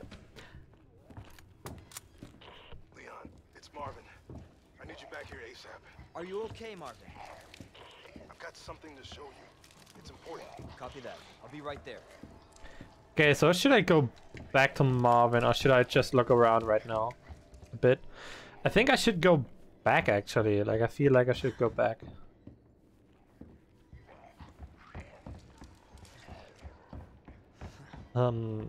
Leon, it's Marvin. I need you back here ASAP. Are you okay, Marvin? I've got something to show you. It's important. Copy that. I'll be right there. Okay, so should I go back to Marvin or should I just look around right now? A bit. I think I should go back actually. Like I feel like I should go back. Um.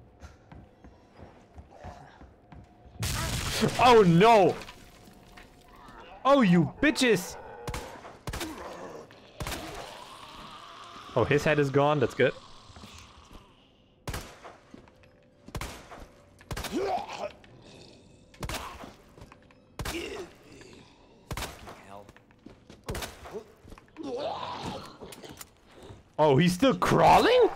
Oh no! Oh, you bitches! Oh, his head is gone. That's good. Hell. Oh, he's still crawling?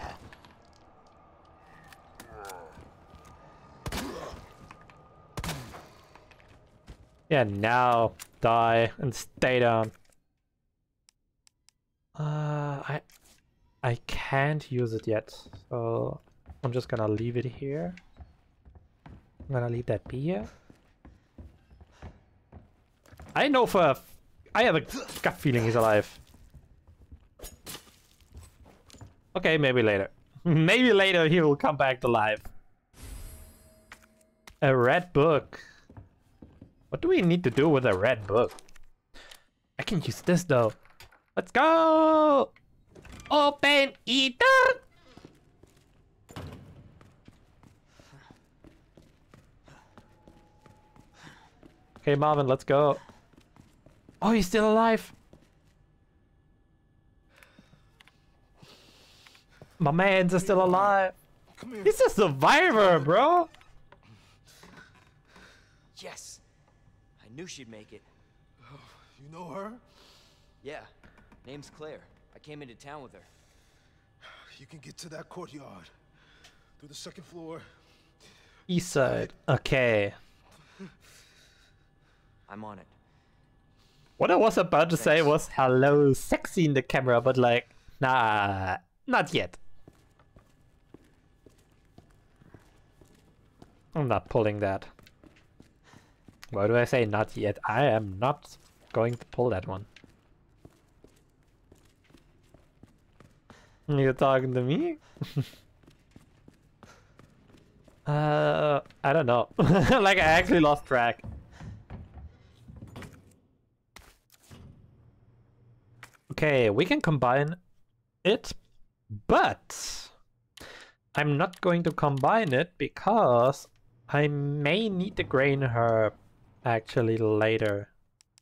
Yeah, now die and stay down. Uh, I I can't use it yet, so I'm just gonna leave it here. I'm gonna leave that be here. I know for a f I have a gut feeling he's alive. Okay, maybe later. Maybe later he will come back to life. A red book. What do we need to do with a red book? I can use this though. Let's go! Open it up! Okay, Marvin, let's go. Oh, he's still alive. My man's are still alive. Come here. He's a survivor, bro. Yes. I knew she'd make it. You know her? Yeah. Name's Claire. I came into town with her. You can get to that courtyard. Through the second floor. East side. Okay. I'm on it. What I was about to say Thanks. was hello sexy in the camera, but like, nah, not yet. I'm not pulling that. Why do I say not yet? I am not going to pull that one. You're talking to me? uh, I don't know. Like I actually lost track. Okay, we can combine it, but I'm not going to combine it because I may need the grain herb actually later.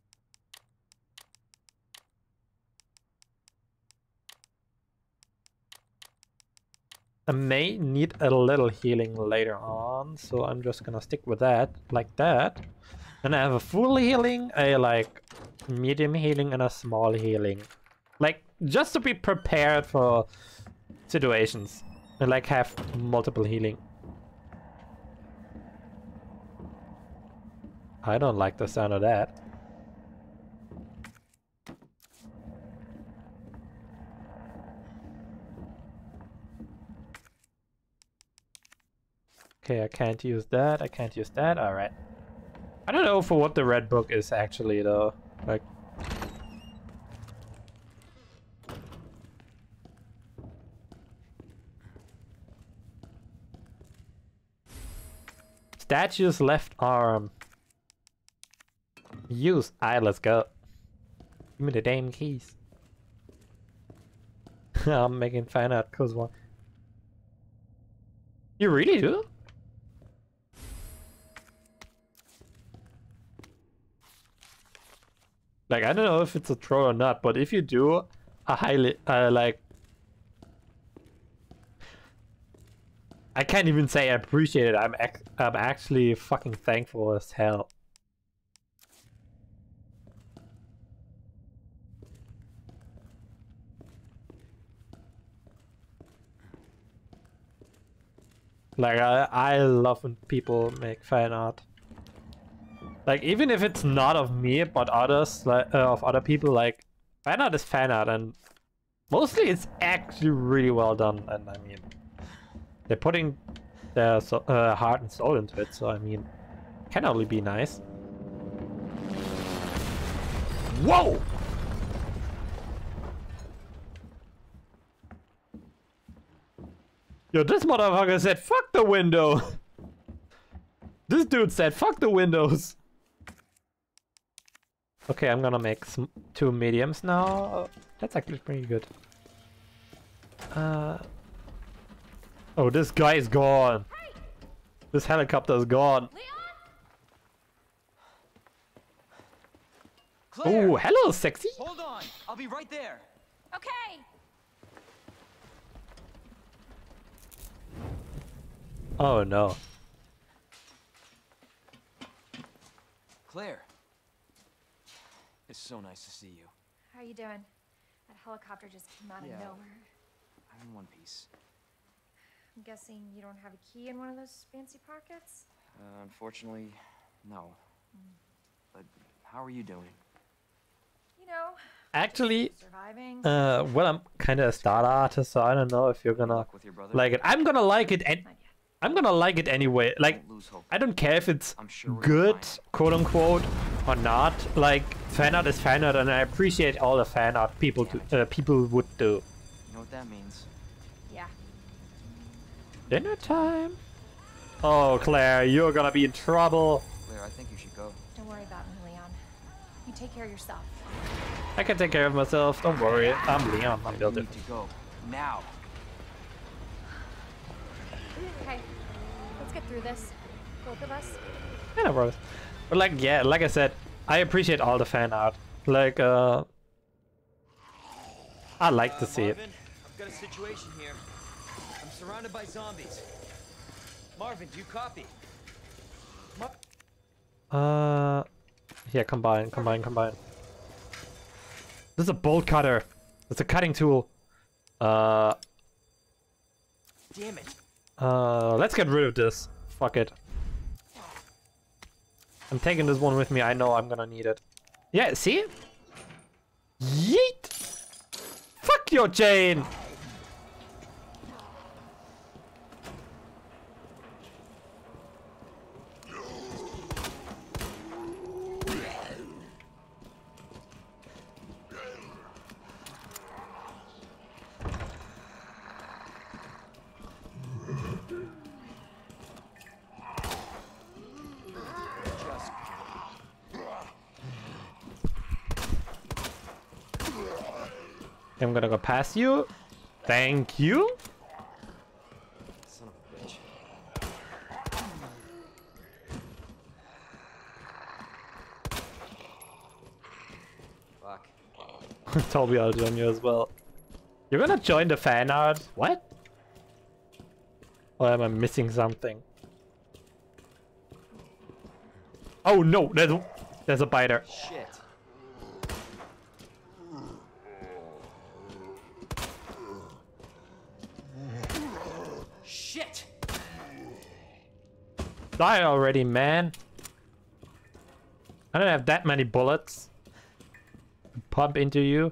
I may need a little healing later on, so I'm just gonna stick with that, like that. And I have a full healing, a like medium healing, and a small healing. Like, just to be prepared for situations. And like have multiple healing. I don't like the sound of that. Okay, I can't use that, I can't use that, alright. I don't know for what the red book is actually though. Like, statue's left arm. Use. Alright, let's go. Give me the damn keys. I'm making fan art cause one. You really do? Like, I don't know if it's a troll or not, but if you do, I highly, uh, like... I can't even say I appreciate it, I'm, ac I'm actually fucking thankful as hell. Like, I, I love when people make fan art. Like, even if it's not of me, but others, like, uh, of other people, like, fan art is fan art, and mostly it's actually really well done, and I mean, they're putting their so, uh, heart and soul into it, so I mean, can only be nice. Whoa! Yo, this motherfucker said, fuck the window! This dude said, fuck the windows! Okay, I'm gonna make some two mediums now. Oh, that's actually pretty good. Uh... Oh, this guy is gone! This helicopter is gone! Claire! Oh, hello, sexy! Hold on! I'll be right there! Okay. Oh no. Claire! It's so nice to see you. How are you doing? That helicopter just came out of Yeah. nowhere. I'm in one piece. I'm guessing you don't have a key in one of those fancy pockets? Uh, unfortunately, no. But how are you doing? You know, Actually, surviving. uh, well, I'm kind of a star artist, so I don't know if you're Good gonna luck with your brother. like it. I'm gonna like it, and Not yet. I'm gonna like it anyway. Like, Don't lose hope. I don't care if it's I'm sure we're good, gonna find quote unquote, or not. Like, fan art is fan art, and I appreciate all the fan art people do, uh, people would do. You know what that means? Yeah. Dinner time. Oh, Claire, you're gonna be in trouble. Claire, I think you should go. Don't worry about me, Leon. You take care of yourself. I can take care of myself. Don't worry. I'm Leon. I'm You built it. need to go. Now! Okay. Let's get through this. Both of us. Yeah, no worries. But like, yeah, like I said, I appreciate all the fan art. Like, uh, I like to see it. Marvin, I've got a situation here. I'm surrounded by zombies. Marvin, do you copy? Mar Uh, yeah, combine, combine, combine. This is a bolt cutter. It's a cutting tool. Uh, Damn it. uh, let's get rid of this. Fuck it. I'm taking this one with me. I know I'm gonna need it. Yeah, see? Yeet! Fuck your chain! Just I'm gonna go past you. Thank you. son of a bitch. Fuck. Toby, I'll join you as well. You're gonna join the fan art? What? Or am I missing something? Oh no, there's a, there's a biter. Shit. Shit! Die already, man. I don't have that many bullets to pump into you.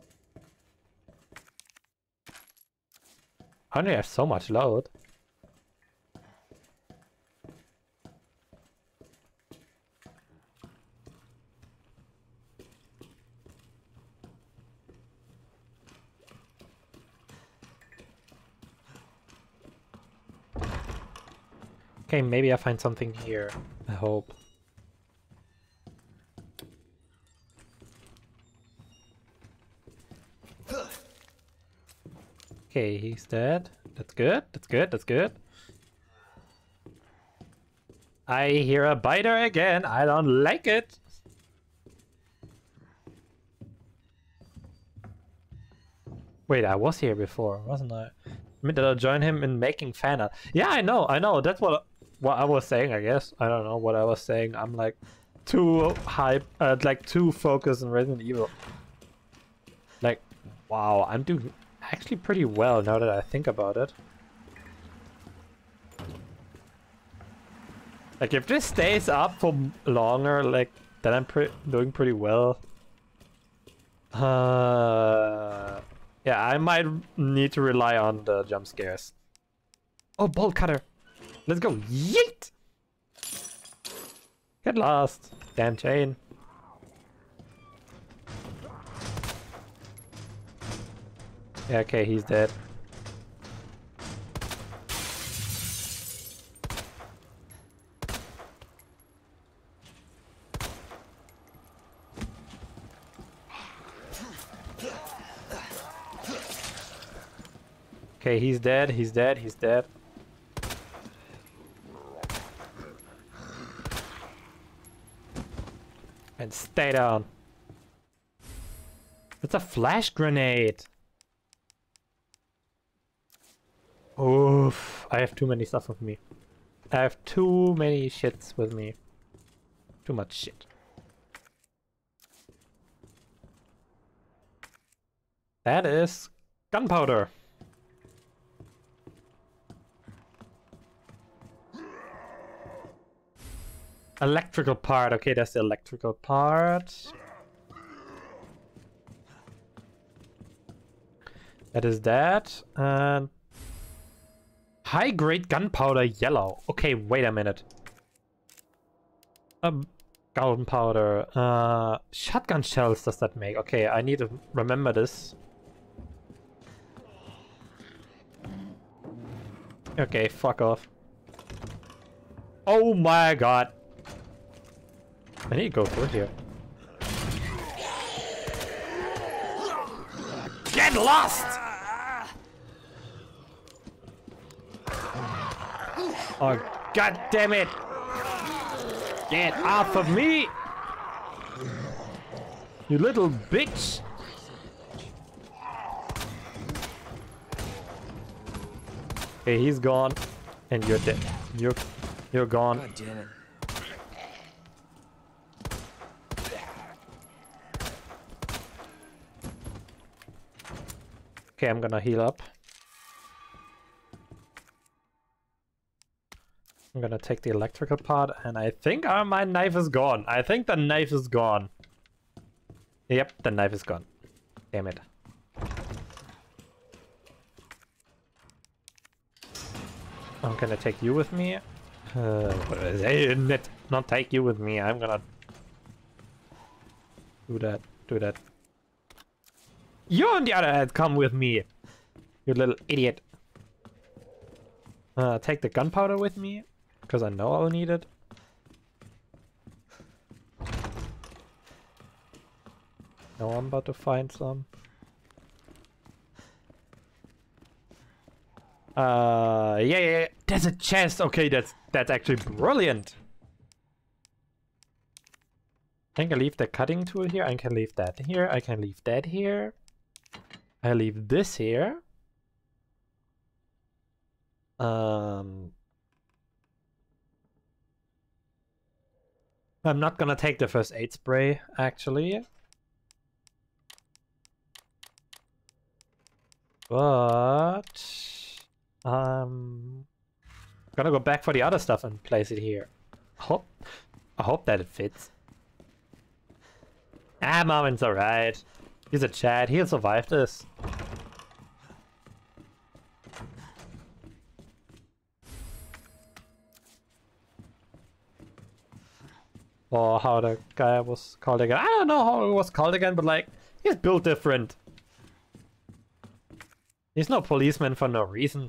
I only have so much load. Okay, maybe I find something here. I hope. Okay, he's dead. That's good. That's good. That's good. I hear a biter again. I don't like it. Wait, I was here before, wasn't I? I mean, did I join him in making fan art? Yeah, I know. I know. That's what what I was saying. I guess I don't know what I was saying. I'm like too hype, uh, like too focused on Resident Evil. Like, wow, I'm doing actually pretty well now that I think about it. Like if this stays up for longer, like then I'm pre doing pretty well. Uh, yeah, I might need to rely on the jump scares. Oh, bolt cutter! Let's go! Yeet! Get lost, damn chain. Yeah, okay, he's dead. Okay, he's dead, he's dead, he's dead. And stay down. It's a flash grenade. Oof, I have too many stuff with me. I have too many shits with me. Too much shit. That is gunpowder. Electrical part. Okay, that's the electrical part. That is that. And high grade gunpowder yellow. Okay, wait a minute. Um, gunpowder. Uh, shotgun shells does that make? Okay, I need to remember this. Okay, fuck off. Oh my god. I need to go through here. Get lost! Oh, god damn it! Get off of me! You little bitch! Okay, he's gone, and you're dead. You're, you're gone. God damn it. Okay, I'm gonna heal up. I'm gonna take the electrical part, and I think uh, my knife is gone. I think the knife is gone. Yep, the knife is gone. Damn it. I'm gonna take you with me. Uh, not, not take you with me. I'm gonna do that. Do that. You, on the other hand, come with me. You little idiot. Uh, take the gunpowder with me, because I know I'll need it. Now I'm about to find some. Uh, yeah, yeah, yeah. There's a chest. Okay, that's that's actually brilliant. I can leave the cutting tool here. I can leave that here. I can leave that here. I leave this here. Um, I'm not gonna take the first aid spray, actually. But um, gonna go back for the other stuff and place it here. Hope, I hope that it fits. Ah, Marvin's alright. He's a Chad. He'll survive this. Or how the guy was called again. I don't know how he was called again, but like, he's built different. He's no policeman for no reason.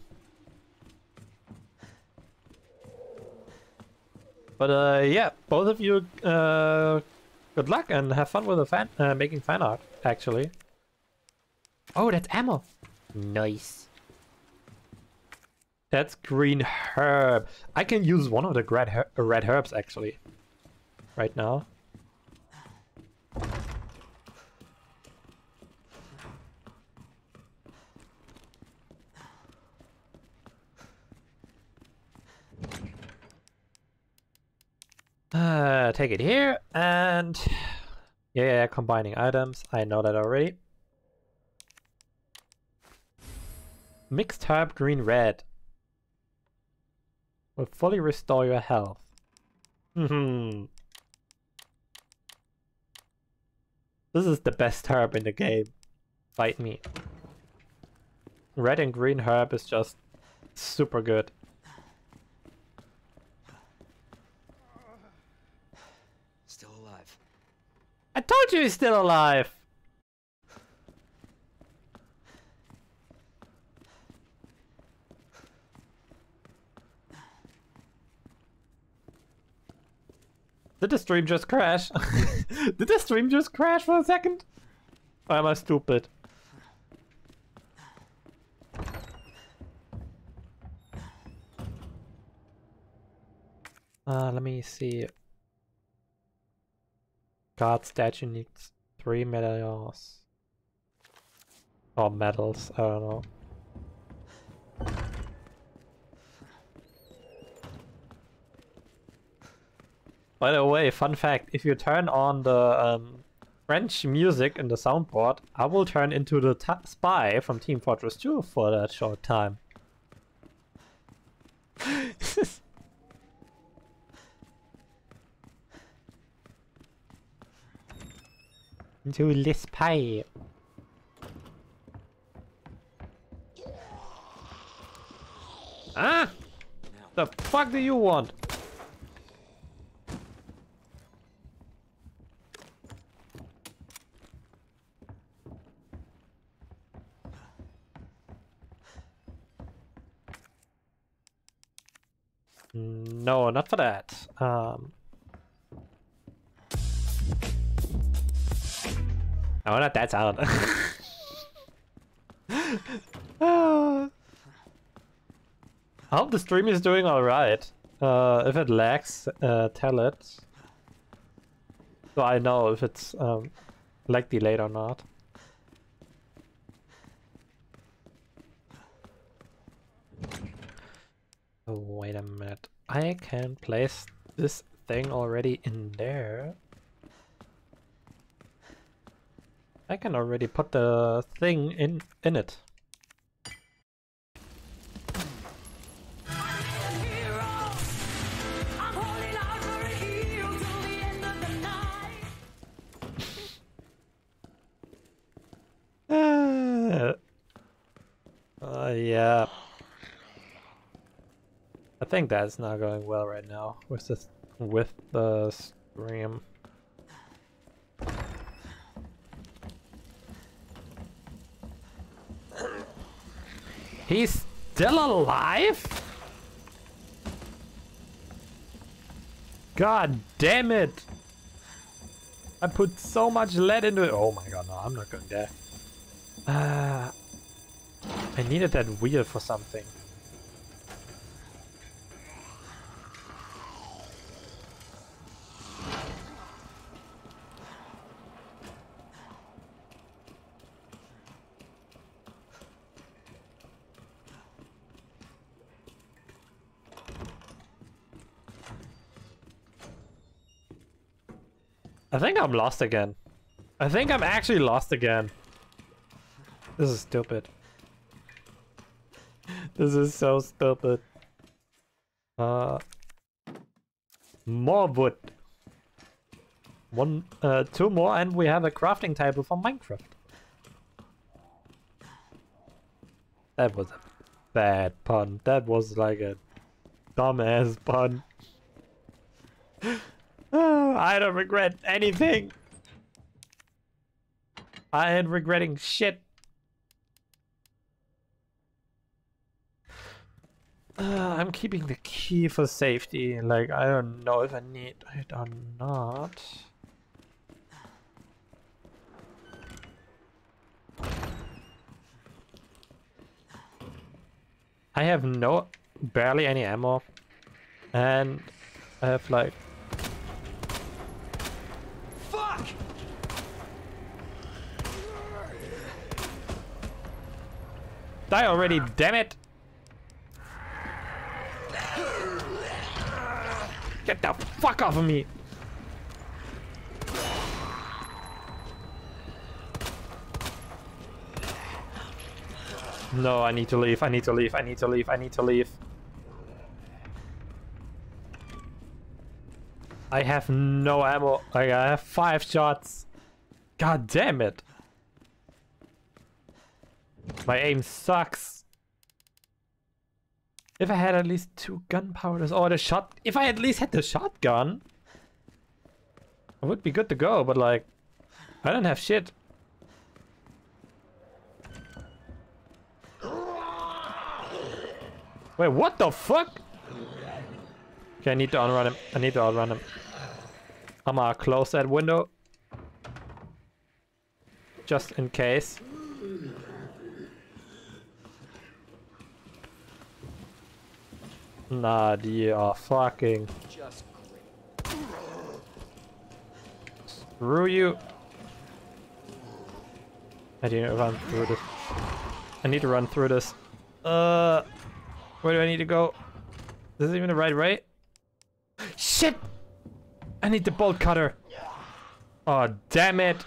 But uh, yeah, both of you, uh, good luck and have fun with the fan, uh, making fan art, actually. Oh, that's ammo. Nice. That's green herb. I can use one of the red, her red herbs, actually. Right now. Uh, take it here, and yeah, yeah, combining items. I know that already. Mixed herb green red will fully restore your health. Hmm. This is the best herb in the game. Fight me. Red and green herb is just super good. Still alive. I told you he's still alive! Did the stream just crash? Did the stream just crash for a second? Or am I stupid? Uh, let me see. God statue needs three medals. Or medals, I don't know. By the way, fun fact, if you turn on the um, French music in the soundboard, I will turn into the t spy from Team Fortress two for that short time. Into the spy. Ah! The fuck do you want? No, not for that. Um, oh, not that sound. uh, I hope the stream is doing alright. Uh, if it lags, uh, tell it. So I know if it's um, lag delayed or not. Oh, wait a minute. I can place this thing already in there. I can already put the thing in in it. uh, uh, yeah. I think that's not going well right now with this with the stream. He's still alive? God damn it! I put so much lead into it. Oh my god, no, I'm not going there. Uh, I needed that wheel for something. I think I'm lost again. I think I'm actually lost again. This is stupid. This is so stupid. Uh, more wood. One, uh, two more, and we have a crafting table for Minecraft. That was a bad pun. That was like a dumbass pun. I don't regret anything. I ain't regretting shit. Uh, I'm keeping the key for safety. Like, I don't know if I need it or not. I have no, barely any ammo. And I have like... Fuck! Die already, damn it! Get the fuck off of me! No, I need to leave, I need to leave, I need to leave, I need to leave. I have no ammo. Like, I have five shots. God damn it. My aim sucks. If I had at least two gunpowders or the shot, if I at least had the shotgun, I would be good to go. But like, I don't have shit. Wait, what the fuck? Okay, I need to outrun him. I need to outrun him. I'm gonna close that window. Just in case. Nah, die are fucking. Just great. Screw you. I need to run through this. I need to run through this. Uh, where do I need to go? Is this even the right way? Shit! I need the bolt cutter. Oh, damn it.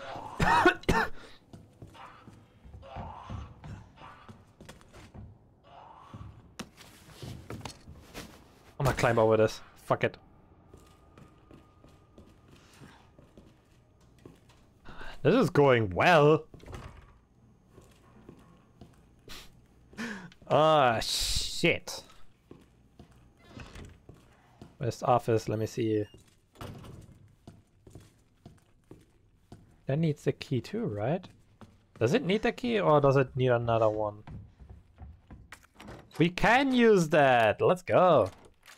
I'm gonna climb over this. Fuck it. This is going well. Ah, shit. Where's the office? Let me see. That needs the key too, right? Does it need the key or does it need another one? We can use that! Let's go!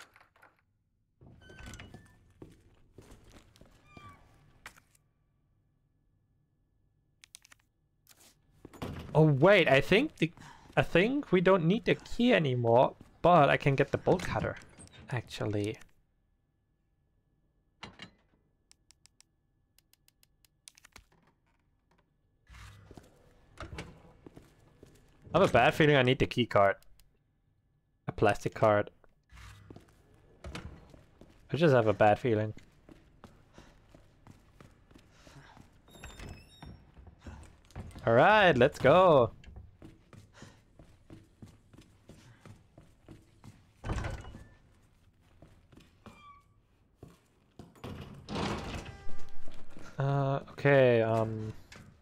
Oh wait, I think the I think we don't need the key anymore, but I can get the bolt cutter, actually. I have a bad feeling I need the key card. A plastic card. I just have a bad feeling. Alright, let's go. Uh, okay, um...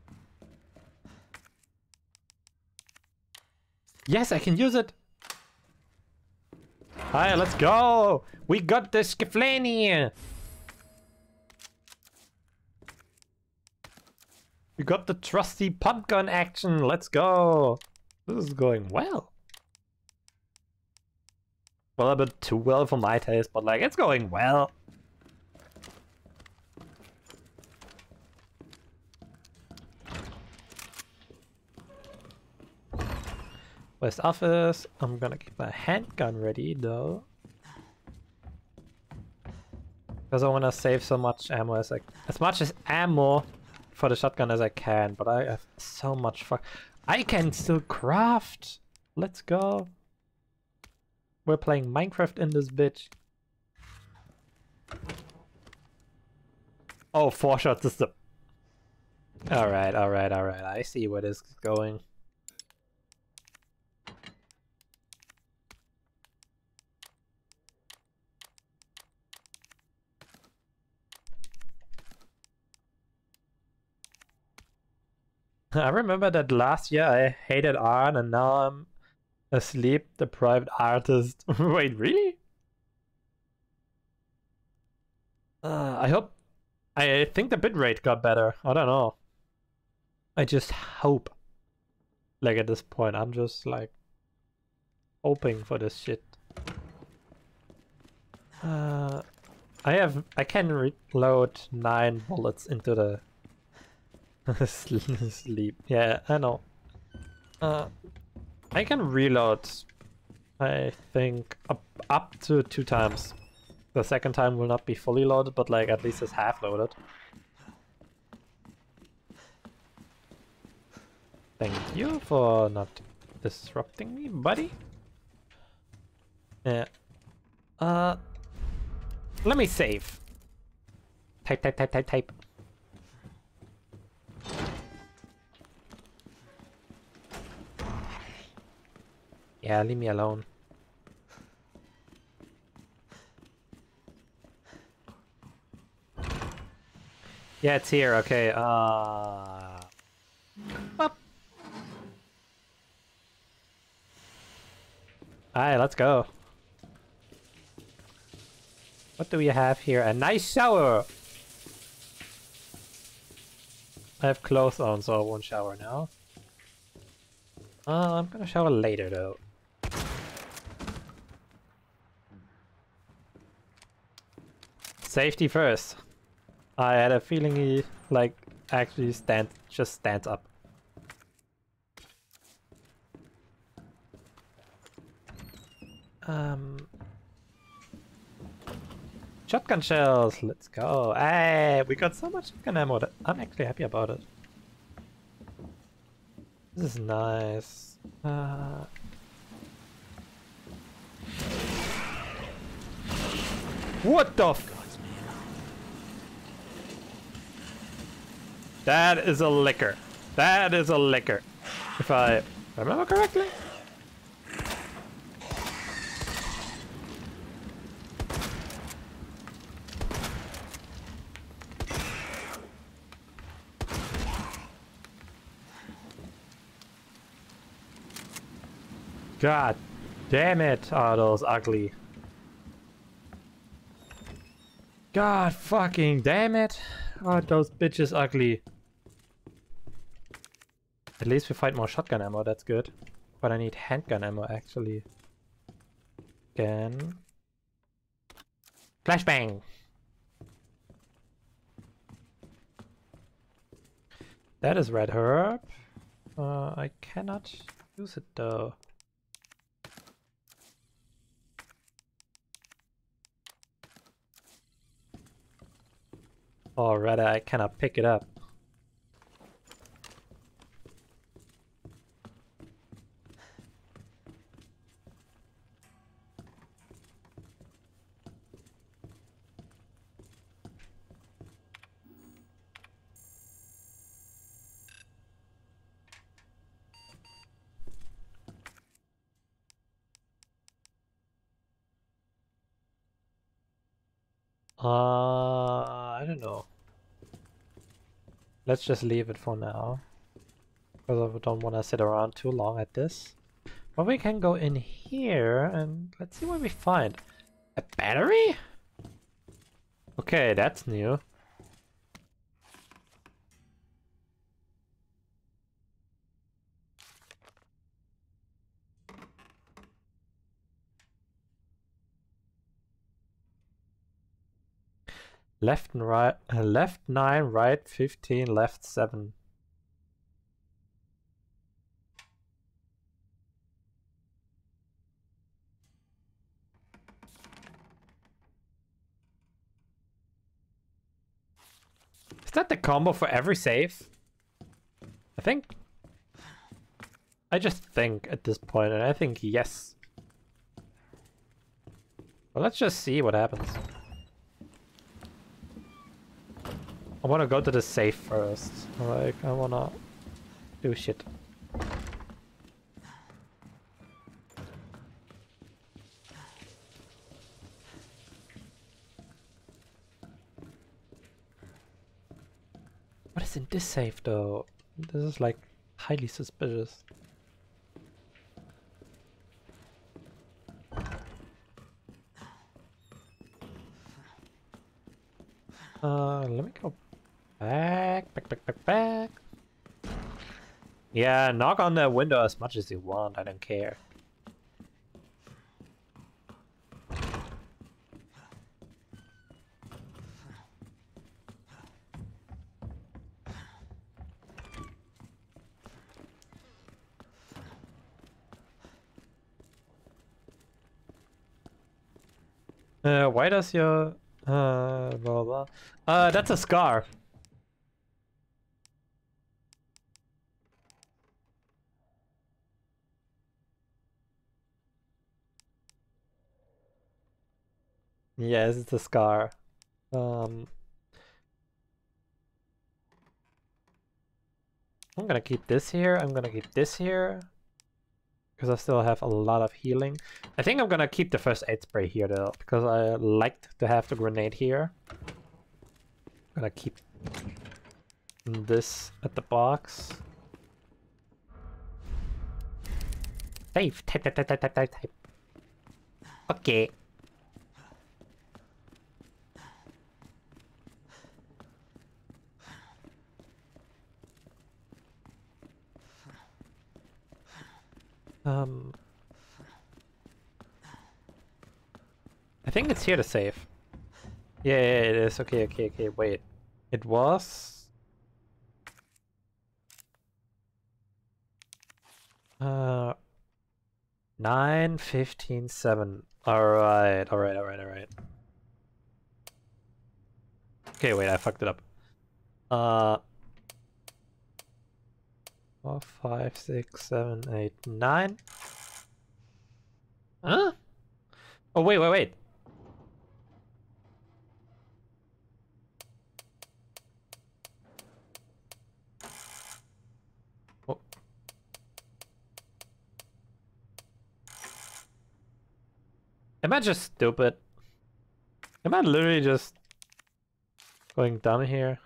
yes, I can use it! Hi, let's go! We got the Skiflani! We got the trusty pump gun action, let's go! This is going well. Well, a bit too well for my taste, but like, it's going well. West office. I'm gonna keep my handgun ready though, because I wanna save so much ammo as I, as much as ammo for the shotgun as I can. But I have so much fuck. I can still craft. Let's go. We're playing Minecraft in this bitch. Oh, four shots is the. All right, all right, all right. I see where this is going. I remember that last year I hated art and now I'm a sleep deprived artist. Wait, really? Uh, I hope... I think the bitrate got better. I don't know. I just hope. Like at this point, I'm just like hoping for this shit. Uh, I have... I can reload nine bullets into the... sleep. Yeah, I know. Uh, I can reload, I think, up, up to two times. The second time will not be fully loaded, but like at least it's half loaded. Thank you for not disrupting me, buddy. Yeah. Uh, let me save. Type, type, type, type, type. Yeah, leave me alone. Yeah, it's here. Okay. Uh. Up. Alright, let's go. What do we have here? A nice shower! I have clothes on, so I won't shower now. Uh, I'm gonna shower later, though. Safety first. I had a feeling he, like, actually stand, just stands up. Um... Shotgun shells, let's go. Hey, we got so much shotgun ammo that I'm actually happy about it. This is nice. Uh... What the f- That is a liquor. That is a liquor. If I remember correctly. God damn it, are those ugly. God fucking damn it, are those bitches ugly. At least we find more shotgun ammo, that's good. But I need handgun ammo actually. Again. Flashbang! That is red herb. Uh, I cannot use it though. Or rather, I cannot pick it up. Uh, I don't know. Let's just leave it for now. Because I don't want to sit around too long at this. But we can go in here and let's see what we find. A battery? Okay, that's new. Left and right, uh, left nine, right fifteen, left seven. Is that the combo for every save? I think. I just think at this point, and I think yes. Well, let's just see what happens. I want to go to the safe first. Like, I want to do shit. What is in this safe though? This is like highly suspicious. Uh, let me go back, back, back, back, back. Yeah, knock on the window as much as you want. I don't care. Uh, why does your uh blah blah? Uh, that's a scar. Yes, it's a scar. Um, I'm gonna keep this here. I'm gonna keep this here. Because I still have a lot of healing. I think I'm gonna keep the first aid spray here though, because I liked to have the grenade here. I'm gonna keep this at the box. Save. Type, type, type, type, type, type, type. Okay. Um, I think it's here to save. Yeah, yeah, it is. Okay, okay, okay. Wait, it was. Uh, nine, fifteen, seven. All right, all right, all right, all right. Okay, wait, I fucked it up. Uh. Four, five, six, seven, eight, nine. Huh? Oh, wait, wait, wait. Oh. Am I just stupid? Am I literally just going dumb here?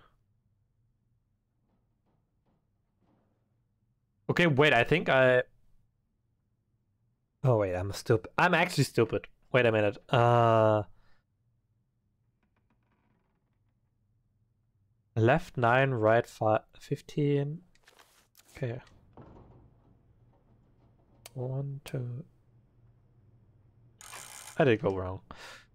Okay, wait, I think I... Oh, wait, I'm stupid. I'm actually stupid. Wait a minute. Uh... Left nine, right five, fifteen. Okay. One, two... I did go wrong.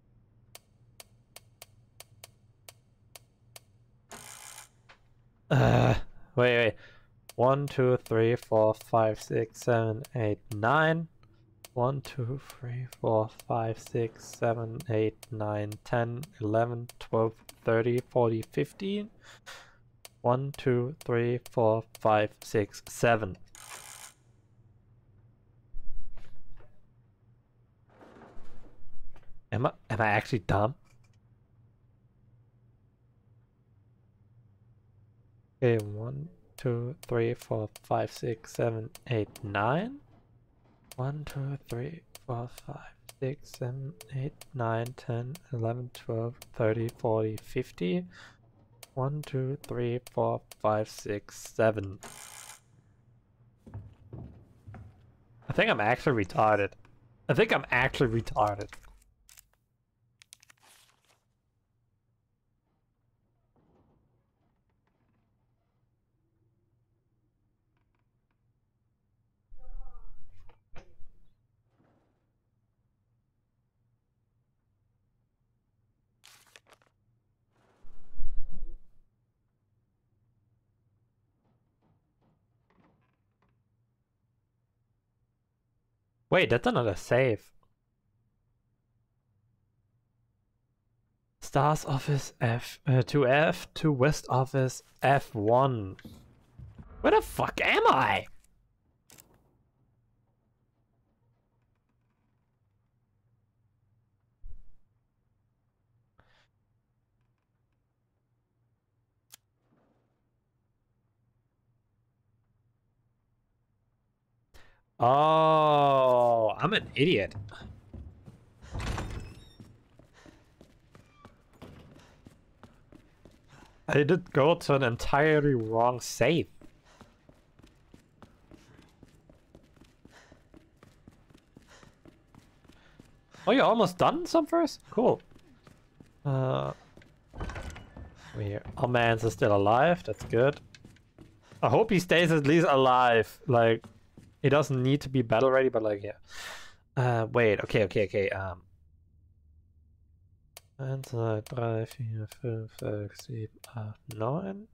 Uh, wait, wait. One, two, three, four, five, six, seven, eight, nine. One, two, three, four, five, six, seven, eight, nine, ten, eleven, twelve, thirty, forty, fifteen. One, two, three, four, five, six, seven. Am I am I actually dumb? Okay, one, two, three, four, five, six, seven, eight, nine. One, two, three, four, five, six, seven, eight, nine, ten, eleven, twelve, thirty, forty, fifty. One, two, three, four, five, six, seven. I think I'm actually retarded. I think I'm actually retarded. Wait, that's another save. Stars office F uh, to F to West office F one. Where the fuck am I? Oh, I'm an idiot. I did go to an entirely wrong save. Oh, you're almost done, Sunfirst? Cool. Uh, we're, our man's is still alive. That's good. I hope he stays at least alive. Like, he doesn't need to be battle ready, but like, yeah. Uh, wait. Okay, okay, okay. Um. eins, zwei, drei, vier, fünf, sechs, sieben, acht, nine.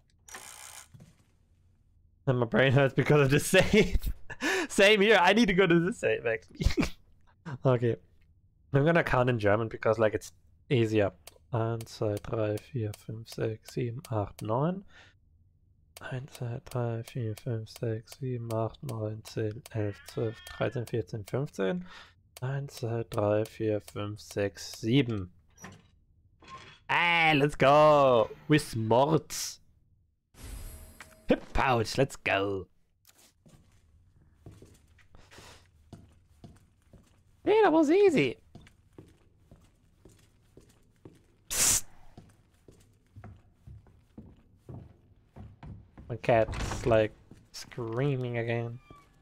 And my brain hurts because of the save. Same here. I need to go to the save actually. Okay. I'm gonna count in German because like it's easier. eins, zwei, drei, vier, fünf, sechs, sieben, acht, neun. eins, zwei, drei, vier, fünf, sechs, sieben, acht, neun, zehn, elf, zwölf, dreizehn, vierzehn, fünfzehn. eins, zwei, drei, vier, fünf, sechs, sieben. Hey, let's go! With Smorts! Hip pouch, let's go! Hey, that was easy! Psst. My cat's like screaming again.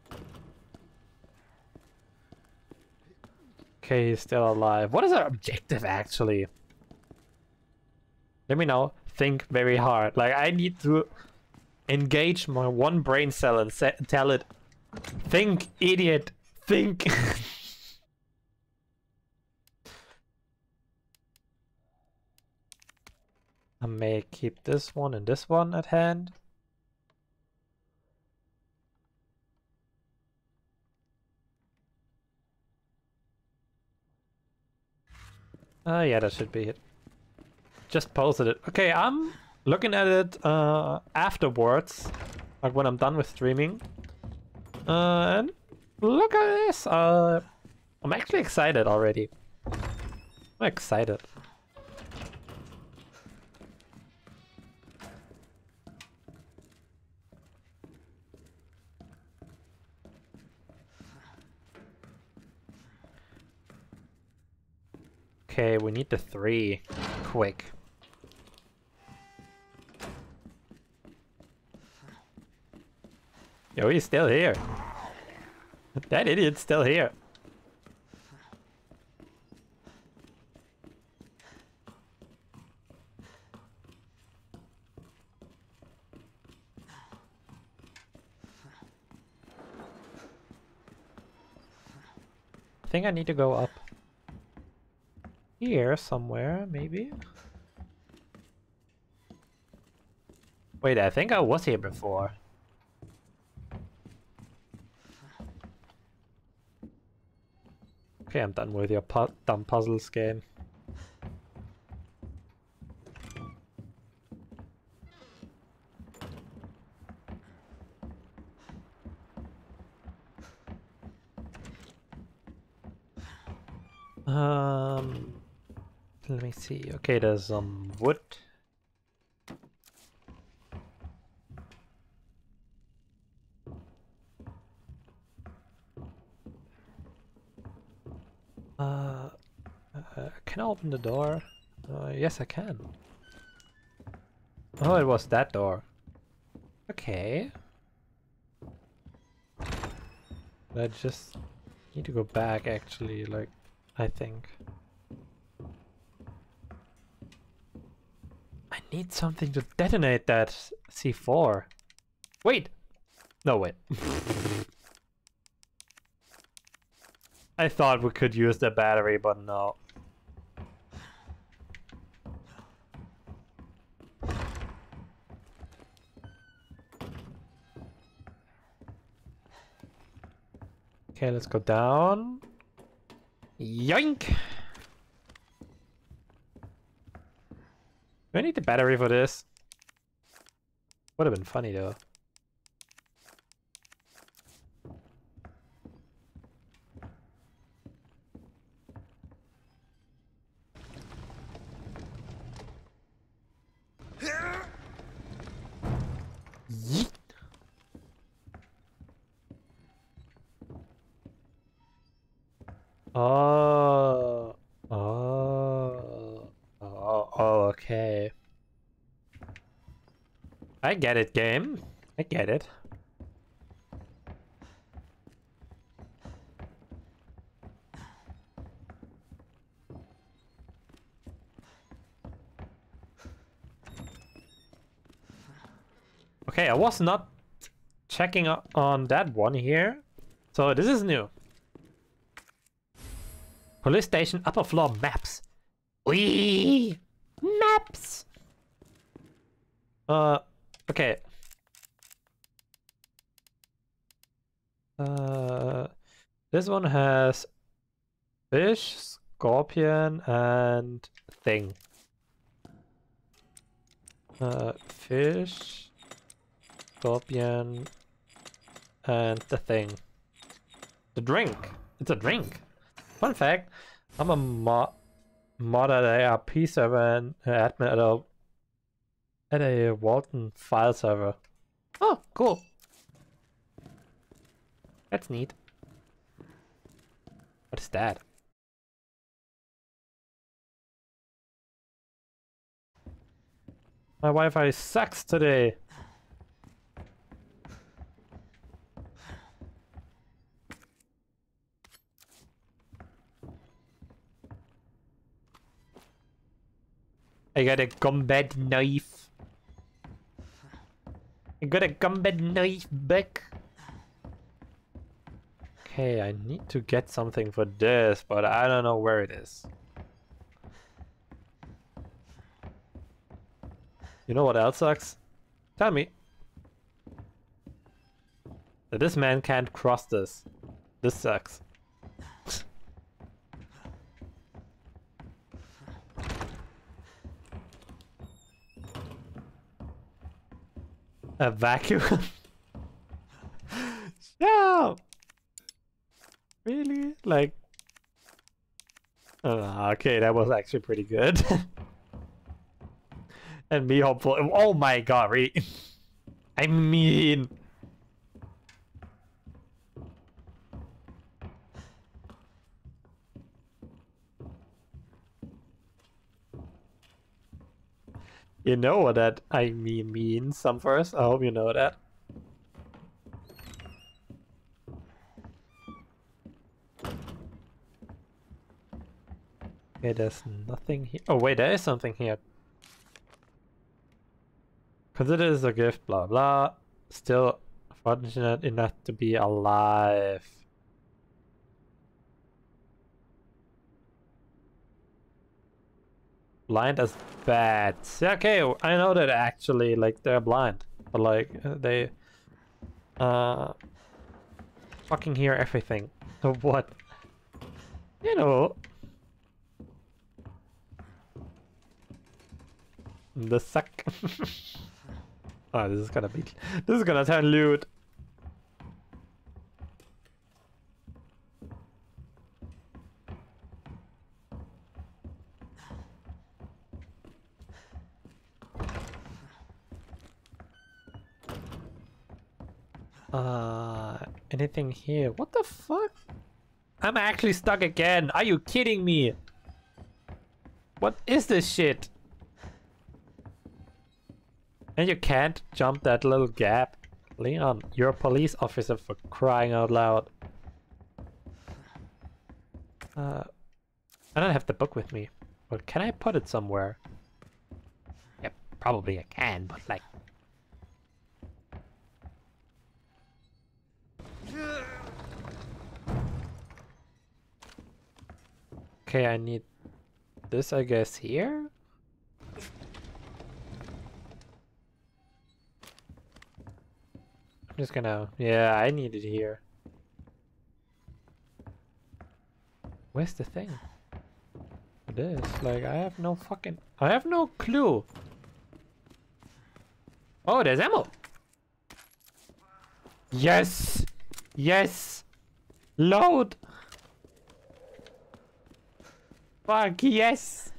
Okay, he's still alive. What is our objective actually? Let me know. Think very hard. Like, I need to engage my one brain cell and se tell it, think, idiot, think. I may keep this one and this one at hand. Oh uh, yeah, that should be it. Just posted it. Okay, I'm looking at it uh, afterwards, like when I'm done with streaming. Uh, and look at this. Uh, I'm actually excited already. I'm excited. Okay, we need the three. Quick. Yo, he's still here. That idiot's still here. I think I need to go up. Here somewhere, maybe? Wait, I think I was here before. Okay, I'm done with your pu dumb puzzles game. Um, let me see. Okay, there's some wood. Uh, uh, can I open the door? Uh, yes, I can. Oh, it was that door. Okay. I just need to go back, actually, like, I think. I need something to detonate that C four. Wait! No, wait. I thought we could use the battery, but no. Okay, let's go down. Yoink! Do I need the battery for this? Would have been funny though. Yeet. Oh, oh, oh, oh, okay. I get it, game. I get it. Okay, I was not checking on that one here. So this is new. Police station upper floor maps. Wee! Maps! Uh, okay. Uh, this one has fish, scorpion, and thing. Uh, fish, scorpion, and the thing. The drink. It's a drink. Fun fact, I'm a mod, mod at a R P server and uh, admin at a, at a Walton file server. Oh, cool. That's neat. What is that? My Wi-Fi sucks today. I got a combat knife. I got a combat knife back. Okay, I need to get something for this, but I don't know where it is. You know what else sucks? Tell me. That this man can't cross this. This sucks. A vacuum? No! Really? Like... Oh, okay, that was actually pretty good. And me hopeful. Oh my god, really? I mean... You know what that I mean means, some first. I hope you know that. Okay, there's nothing here. Oh wait, there is something here. Consider this a gift, blah blah. Still fortunate enough to be alive. Blind as bats. Yeah, okay, I know that actually, like, they're blind. But, like, they... Uh... fucking hear everything. So what? You know... The suck. Oh, this is gonna be... This is gonna turn lewd. Uh, anything here? What the fuck? I'm actually stuck again. Are you kidding me? What is this shit? And you can't jump that little gap. Leon, you're a police officer, for crying out loud. Uh, I don't have the book with me. But can I put it somewhere? Yeah, probably I can, but like... Okay, I need this, I guess, here? I'm just gonna... Yeah, I need it here. Where's the thing? It is. Like, I have no fucking... I have no clue. Oh, there's ammo! Yes! Yes! Load! Fuck, yes!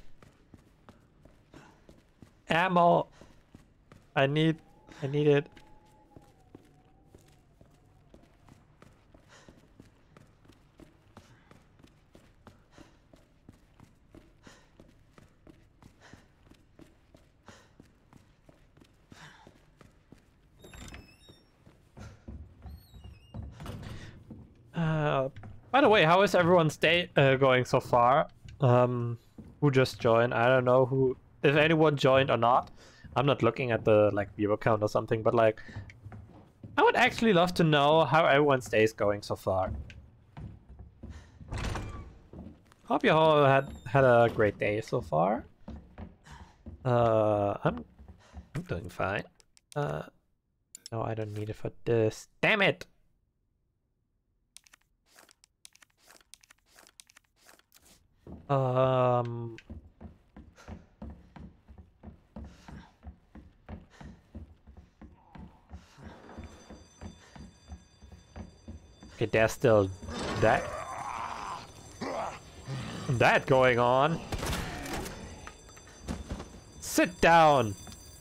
Ammo! I need... I need it. Uh, by the way, how is everyone's day uh, going so far? Um, who just joined? I don't know who, if anyone joined or not. I'm not looking at the like viewer count or something, but like, I would actually love to know how everyone's day is going so far. Hope you all had had a great day so far. Uh, I'm I'm doing fine. Uh, no, I don't need it for this. Damn it! Um. Okay, there's still that that going on. Sit down.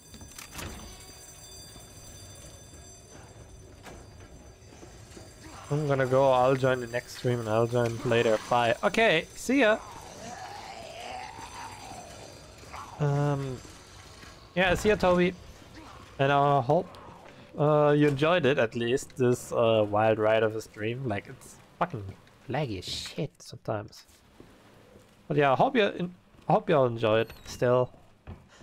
I'm gonna go. I'll join the next stream and I'll join later. Bye. Okay, see ya. Um, yeah, see ya, Toby. And I hope uh, you enjoyed it, at least, this uh, wild ride of a stream. Like, it's fucking laggy as shit sometimes. But yeah, I hope you, I hope you all enjoy it still.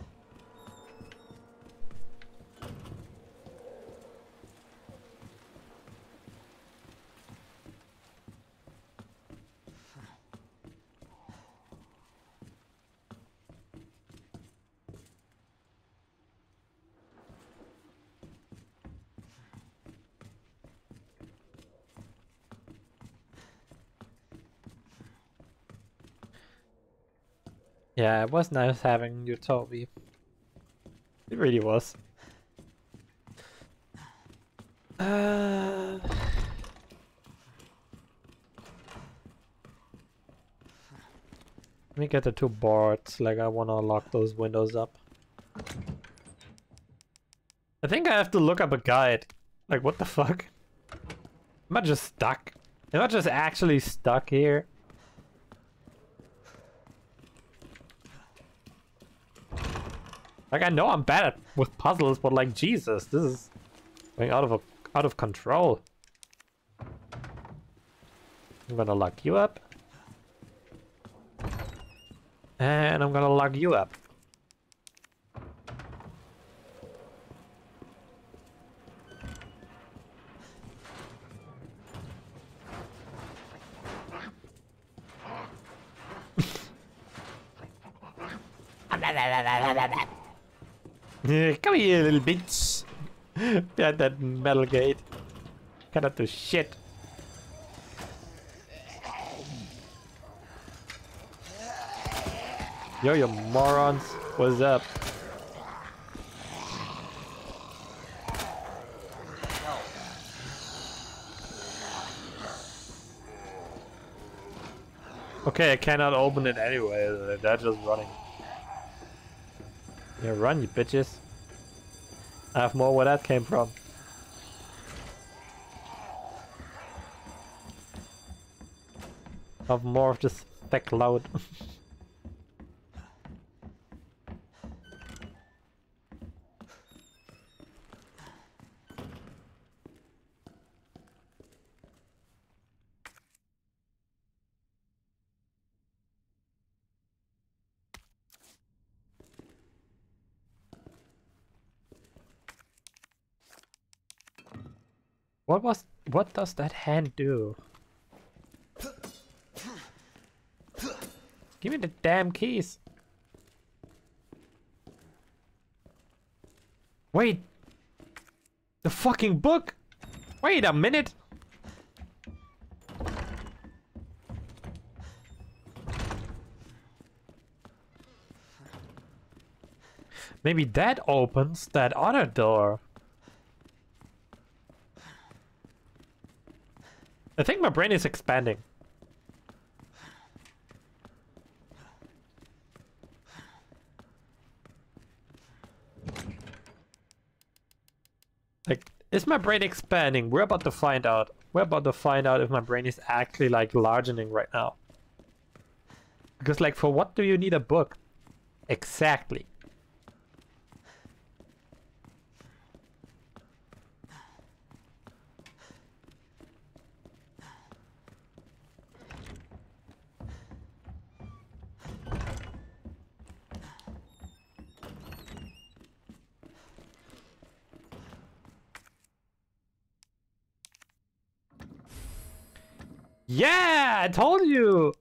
Yeah, it was nice having you, Toby. It really was. Uh... Let me get the two boards, like I wanna lock those windows up. I think I have to look up a guide. Like, what the fuck? Am I just stuck? Am I just actually stuck here? Like, I know I'm bad at with puzzles, but like, Jesus, this is going out of a, out of control. I'm gonna lock you up. And I'm gonna lock you up. Come here, little bitch. Behind that metal gate. Cannot do shit. Yo, you morons. What's up? Okay, I cannot open it anyway. They're just running. Yeah, run, you bitches. I have more where that came from. I have more of this thick loud. What was, what does that hand do? Give me the damn keys. Wait. The fucking book. Wait a minute. Maybe that opens that other door. I think my brain is expanding. Like, is my brain expanding? We're about to find out. We're about to find out if my brain is actually like largening right now. Because like, for what do you need a book? Exactly. Yeah, I told you.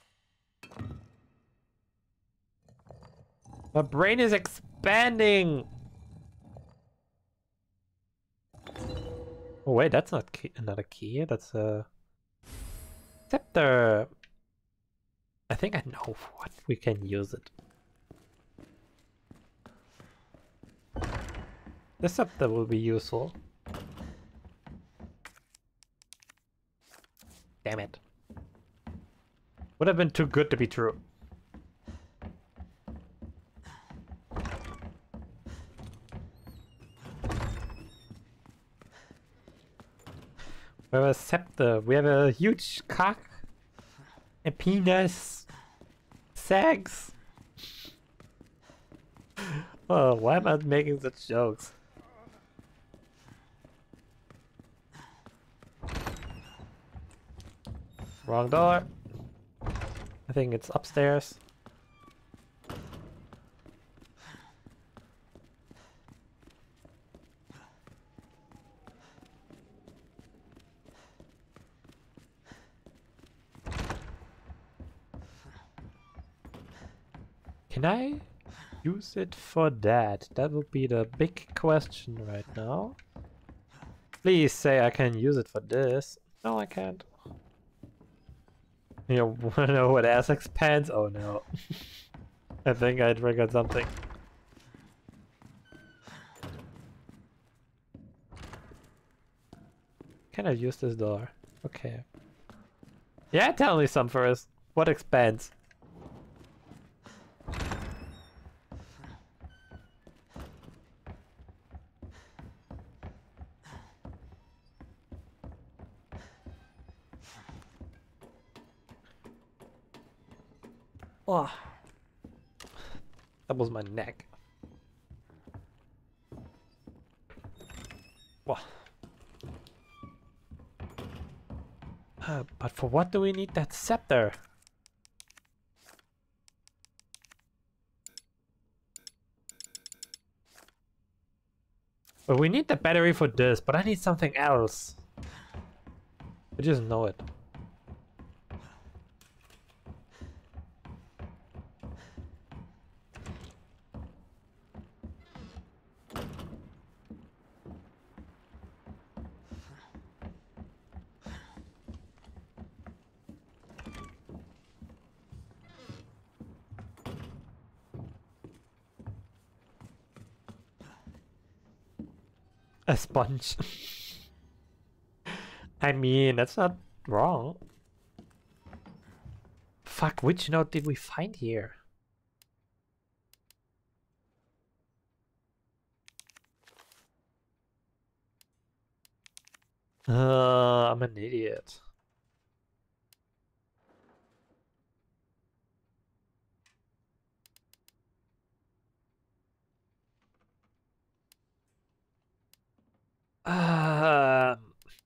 My brain is expanding. Oh wait, that's not key, not a key. That's a scepter. I think I know for what we can use it. The scepter will be useful. Damn it. Would have been too good to be true. We have a scepter. We have a huge cock. A penis. Sex. Oh, why am I making such jokes? Wrong door. I think it's upstairs. Can I use it for that? That would be the big question right now. Please say I can use it for this. No, I can't. You wanna know what ass expands? Oh no. I think I triggered something. Can I use this door? Okay. Yeah, tell me some first. What expands? Oh, that was my neck. Wow. Uh, but for what do we need that scepter? Well, we need the battery for this, but I need something else. I just know it. A sponge. I mean, that's not wrong. Fuck, which note did we find here? Uh, I'm an idiot. Um.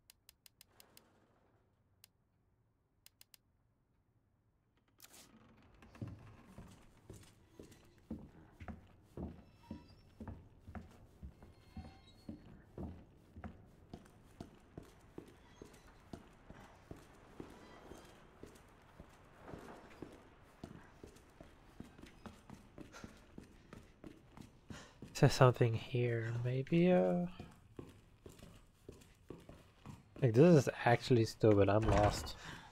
Is there something here? Maybe, uh... like, this is actually stupid. I'm lost.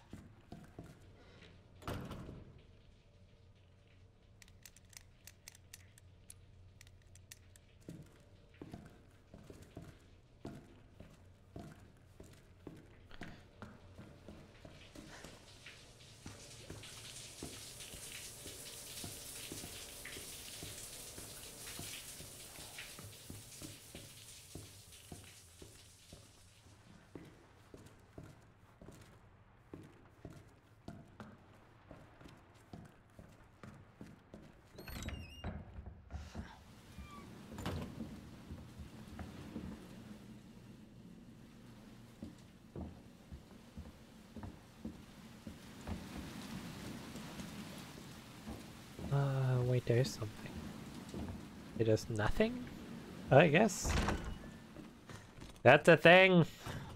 Uh, wait, there's something. It is nothing? I guess. That's a thing!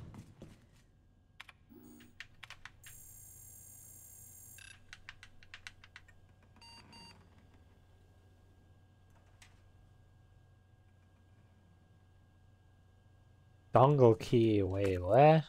Dongle key, wait, what?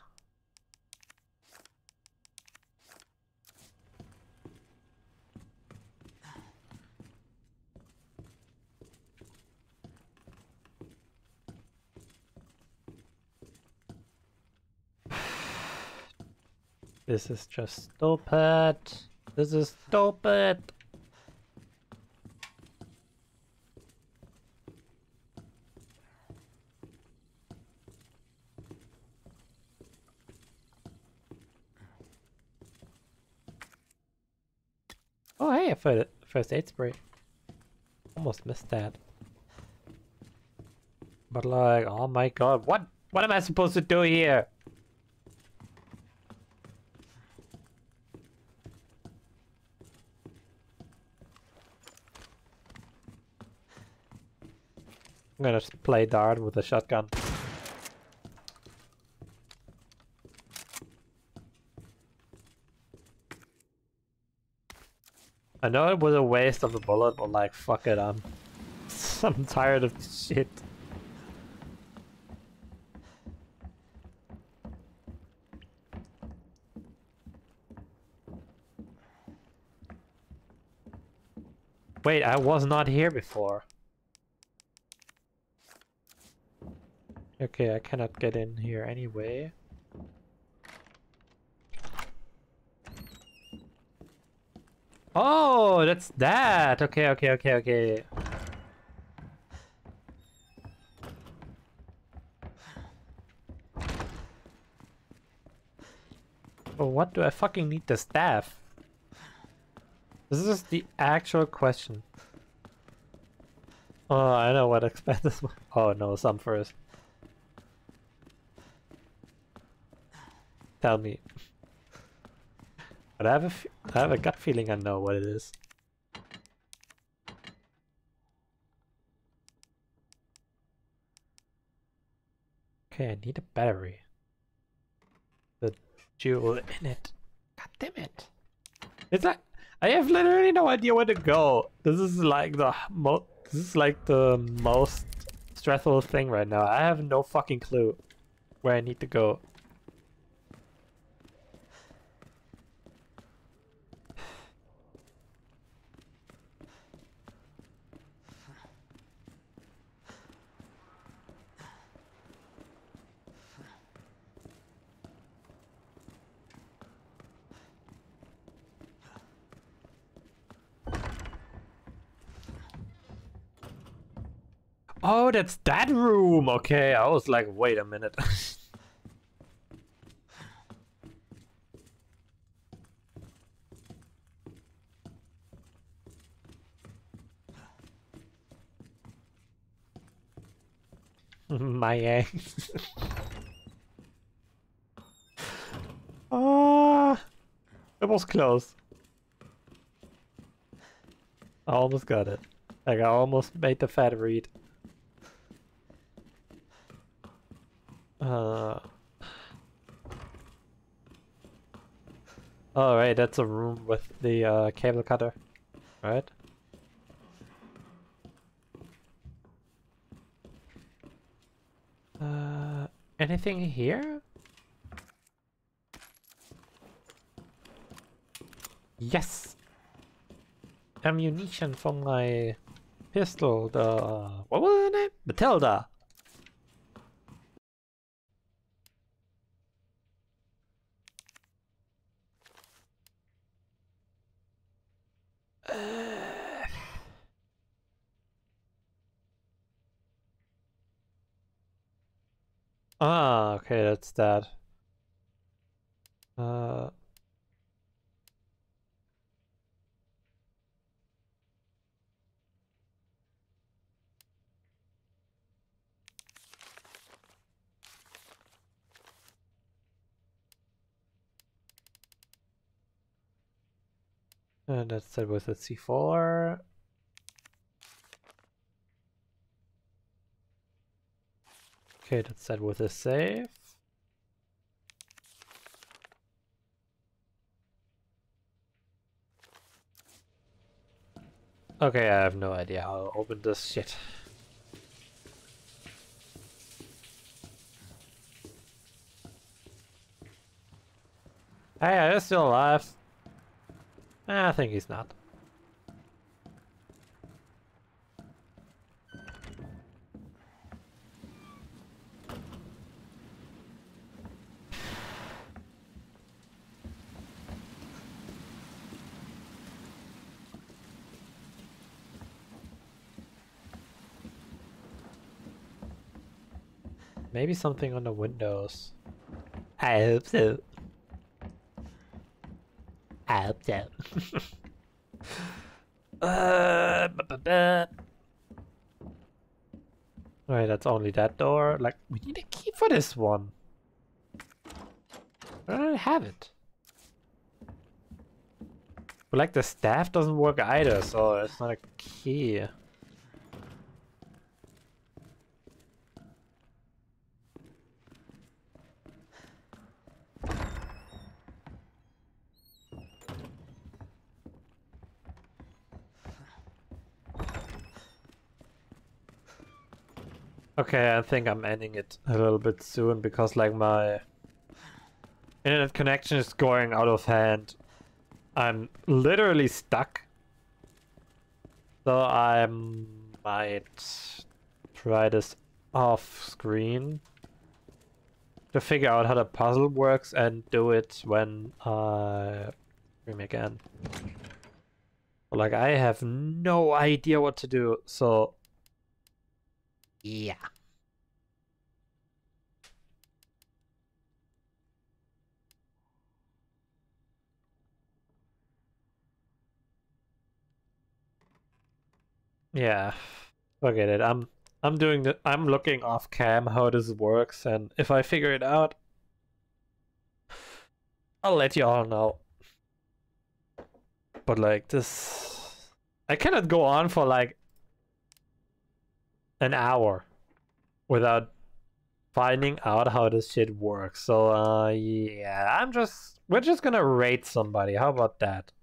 This is just stupid. This is stupid. Oh, hey, a first aid spray. Almost missed that. But like, oh my god, what? What am I supposed to do here? I'm gonna just play dart with a shotgun. I know it was a waste of the bullet, but like, fuck it, I'm, I'm tired of this shit. Wait, I was not here before. Okay, I cannot get in here anyway. Oh, that's that. Okay, okay, okay, okay. Oh, what do I fucking need the staff? This is the actual question. Oh, I know what expect this one. Oh no, some first. Tell me. But I have a, f I have a gut feeling I know what it is. Okay, I need a battery. The jewel in it. God damn it. It's like I have literally no idea where to go. This is like the mo this is like the most stressful thing right now. I have no fucking clue where I need to go. Oh, that's that room. Okay, I was like, wait a minute. My eggs. Ah, it was close. I almost got it. Like I almost made the fat read. Uh. Oh right, that's a room with the uh, cable cutter, right? Uh, anything here? Yes! Ammunition from my pistol, the... what was her name? Matilda! Uh... Ah, okay, that's that. Uh... And that's that with a C four. Okay, that's that with a safe. Okay, I have no idea how to open this shit. Hey, he's still alive. I think he's not. Maybe something on the windows. I hope so. I hope so. uh, ba -ba -ba. Alright, that's only that door. Like, we need a key for this one. I don't have it. But like, the staff doesn't work either, so it's not a key. Okay, I think I'm ending it a little bit soon because like my internet connection is going out of hand. I'm literally stuck. So I might try this off screen to figure out how the puzzle works and do it when I stream again. Like, I have no idea what to do, so yeah. Yeah, forget it. I'm I'm doing the I'm looking off cam how this works, and if I figure it out, I'll let you all know. But like this, I cannot go on for like an hour without finding out how this shit works. So uh yeah, I'm just we're just gonna rate somebody. How about that?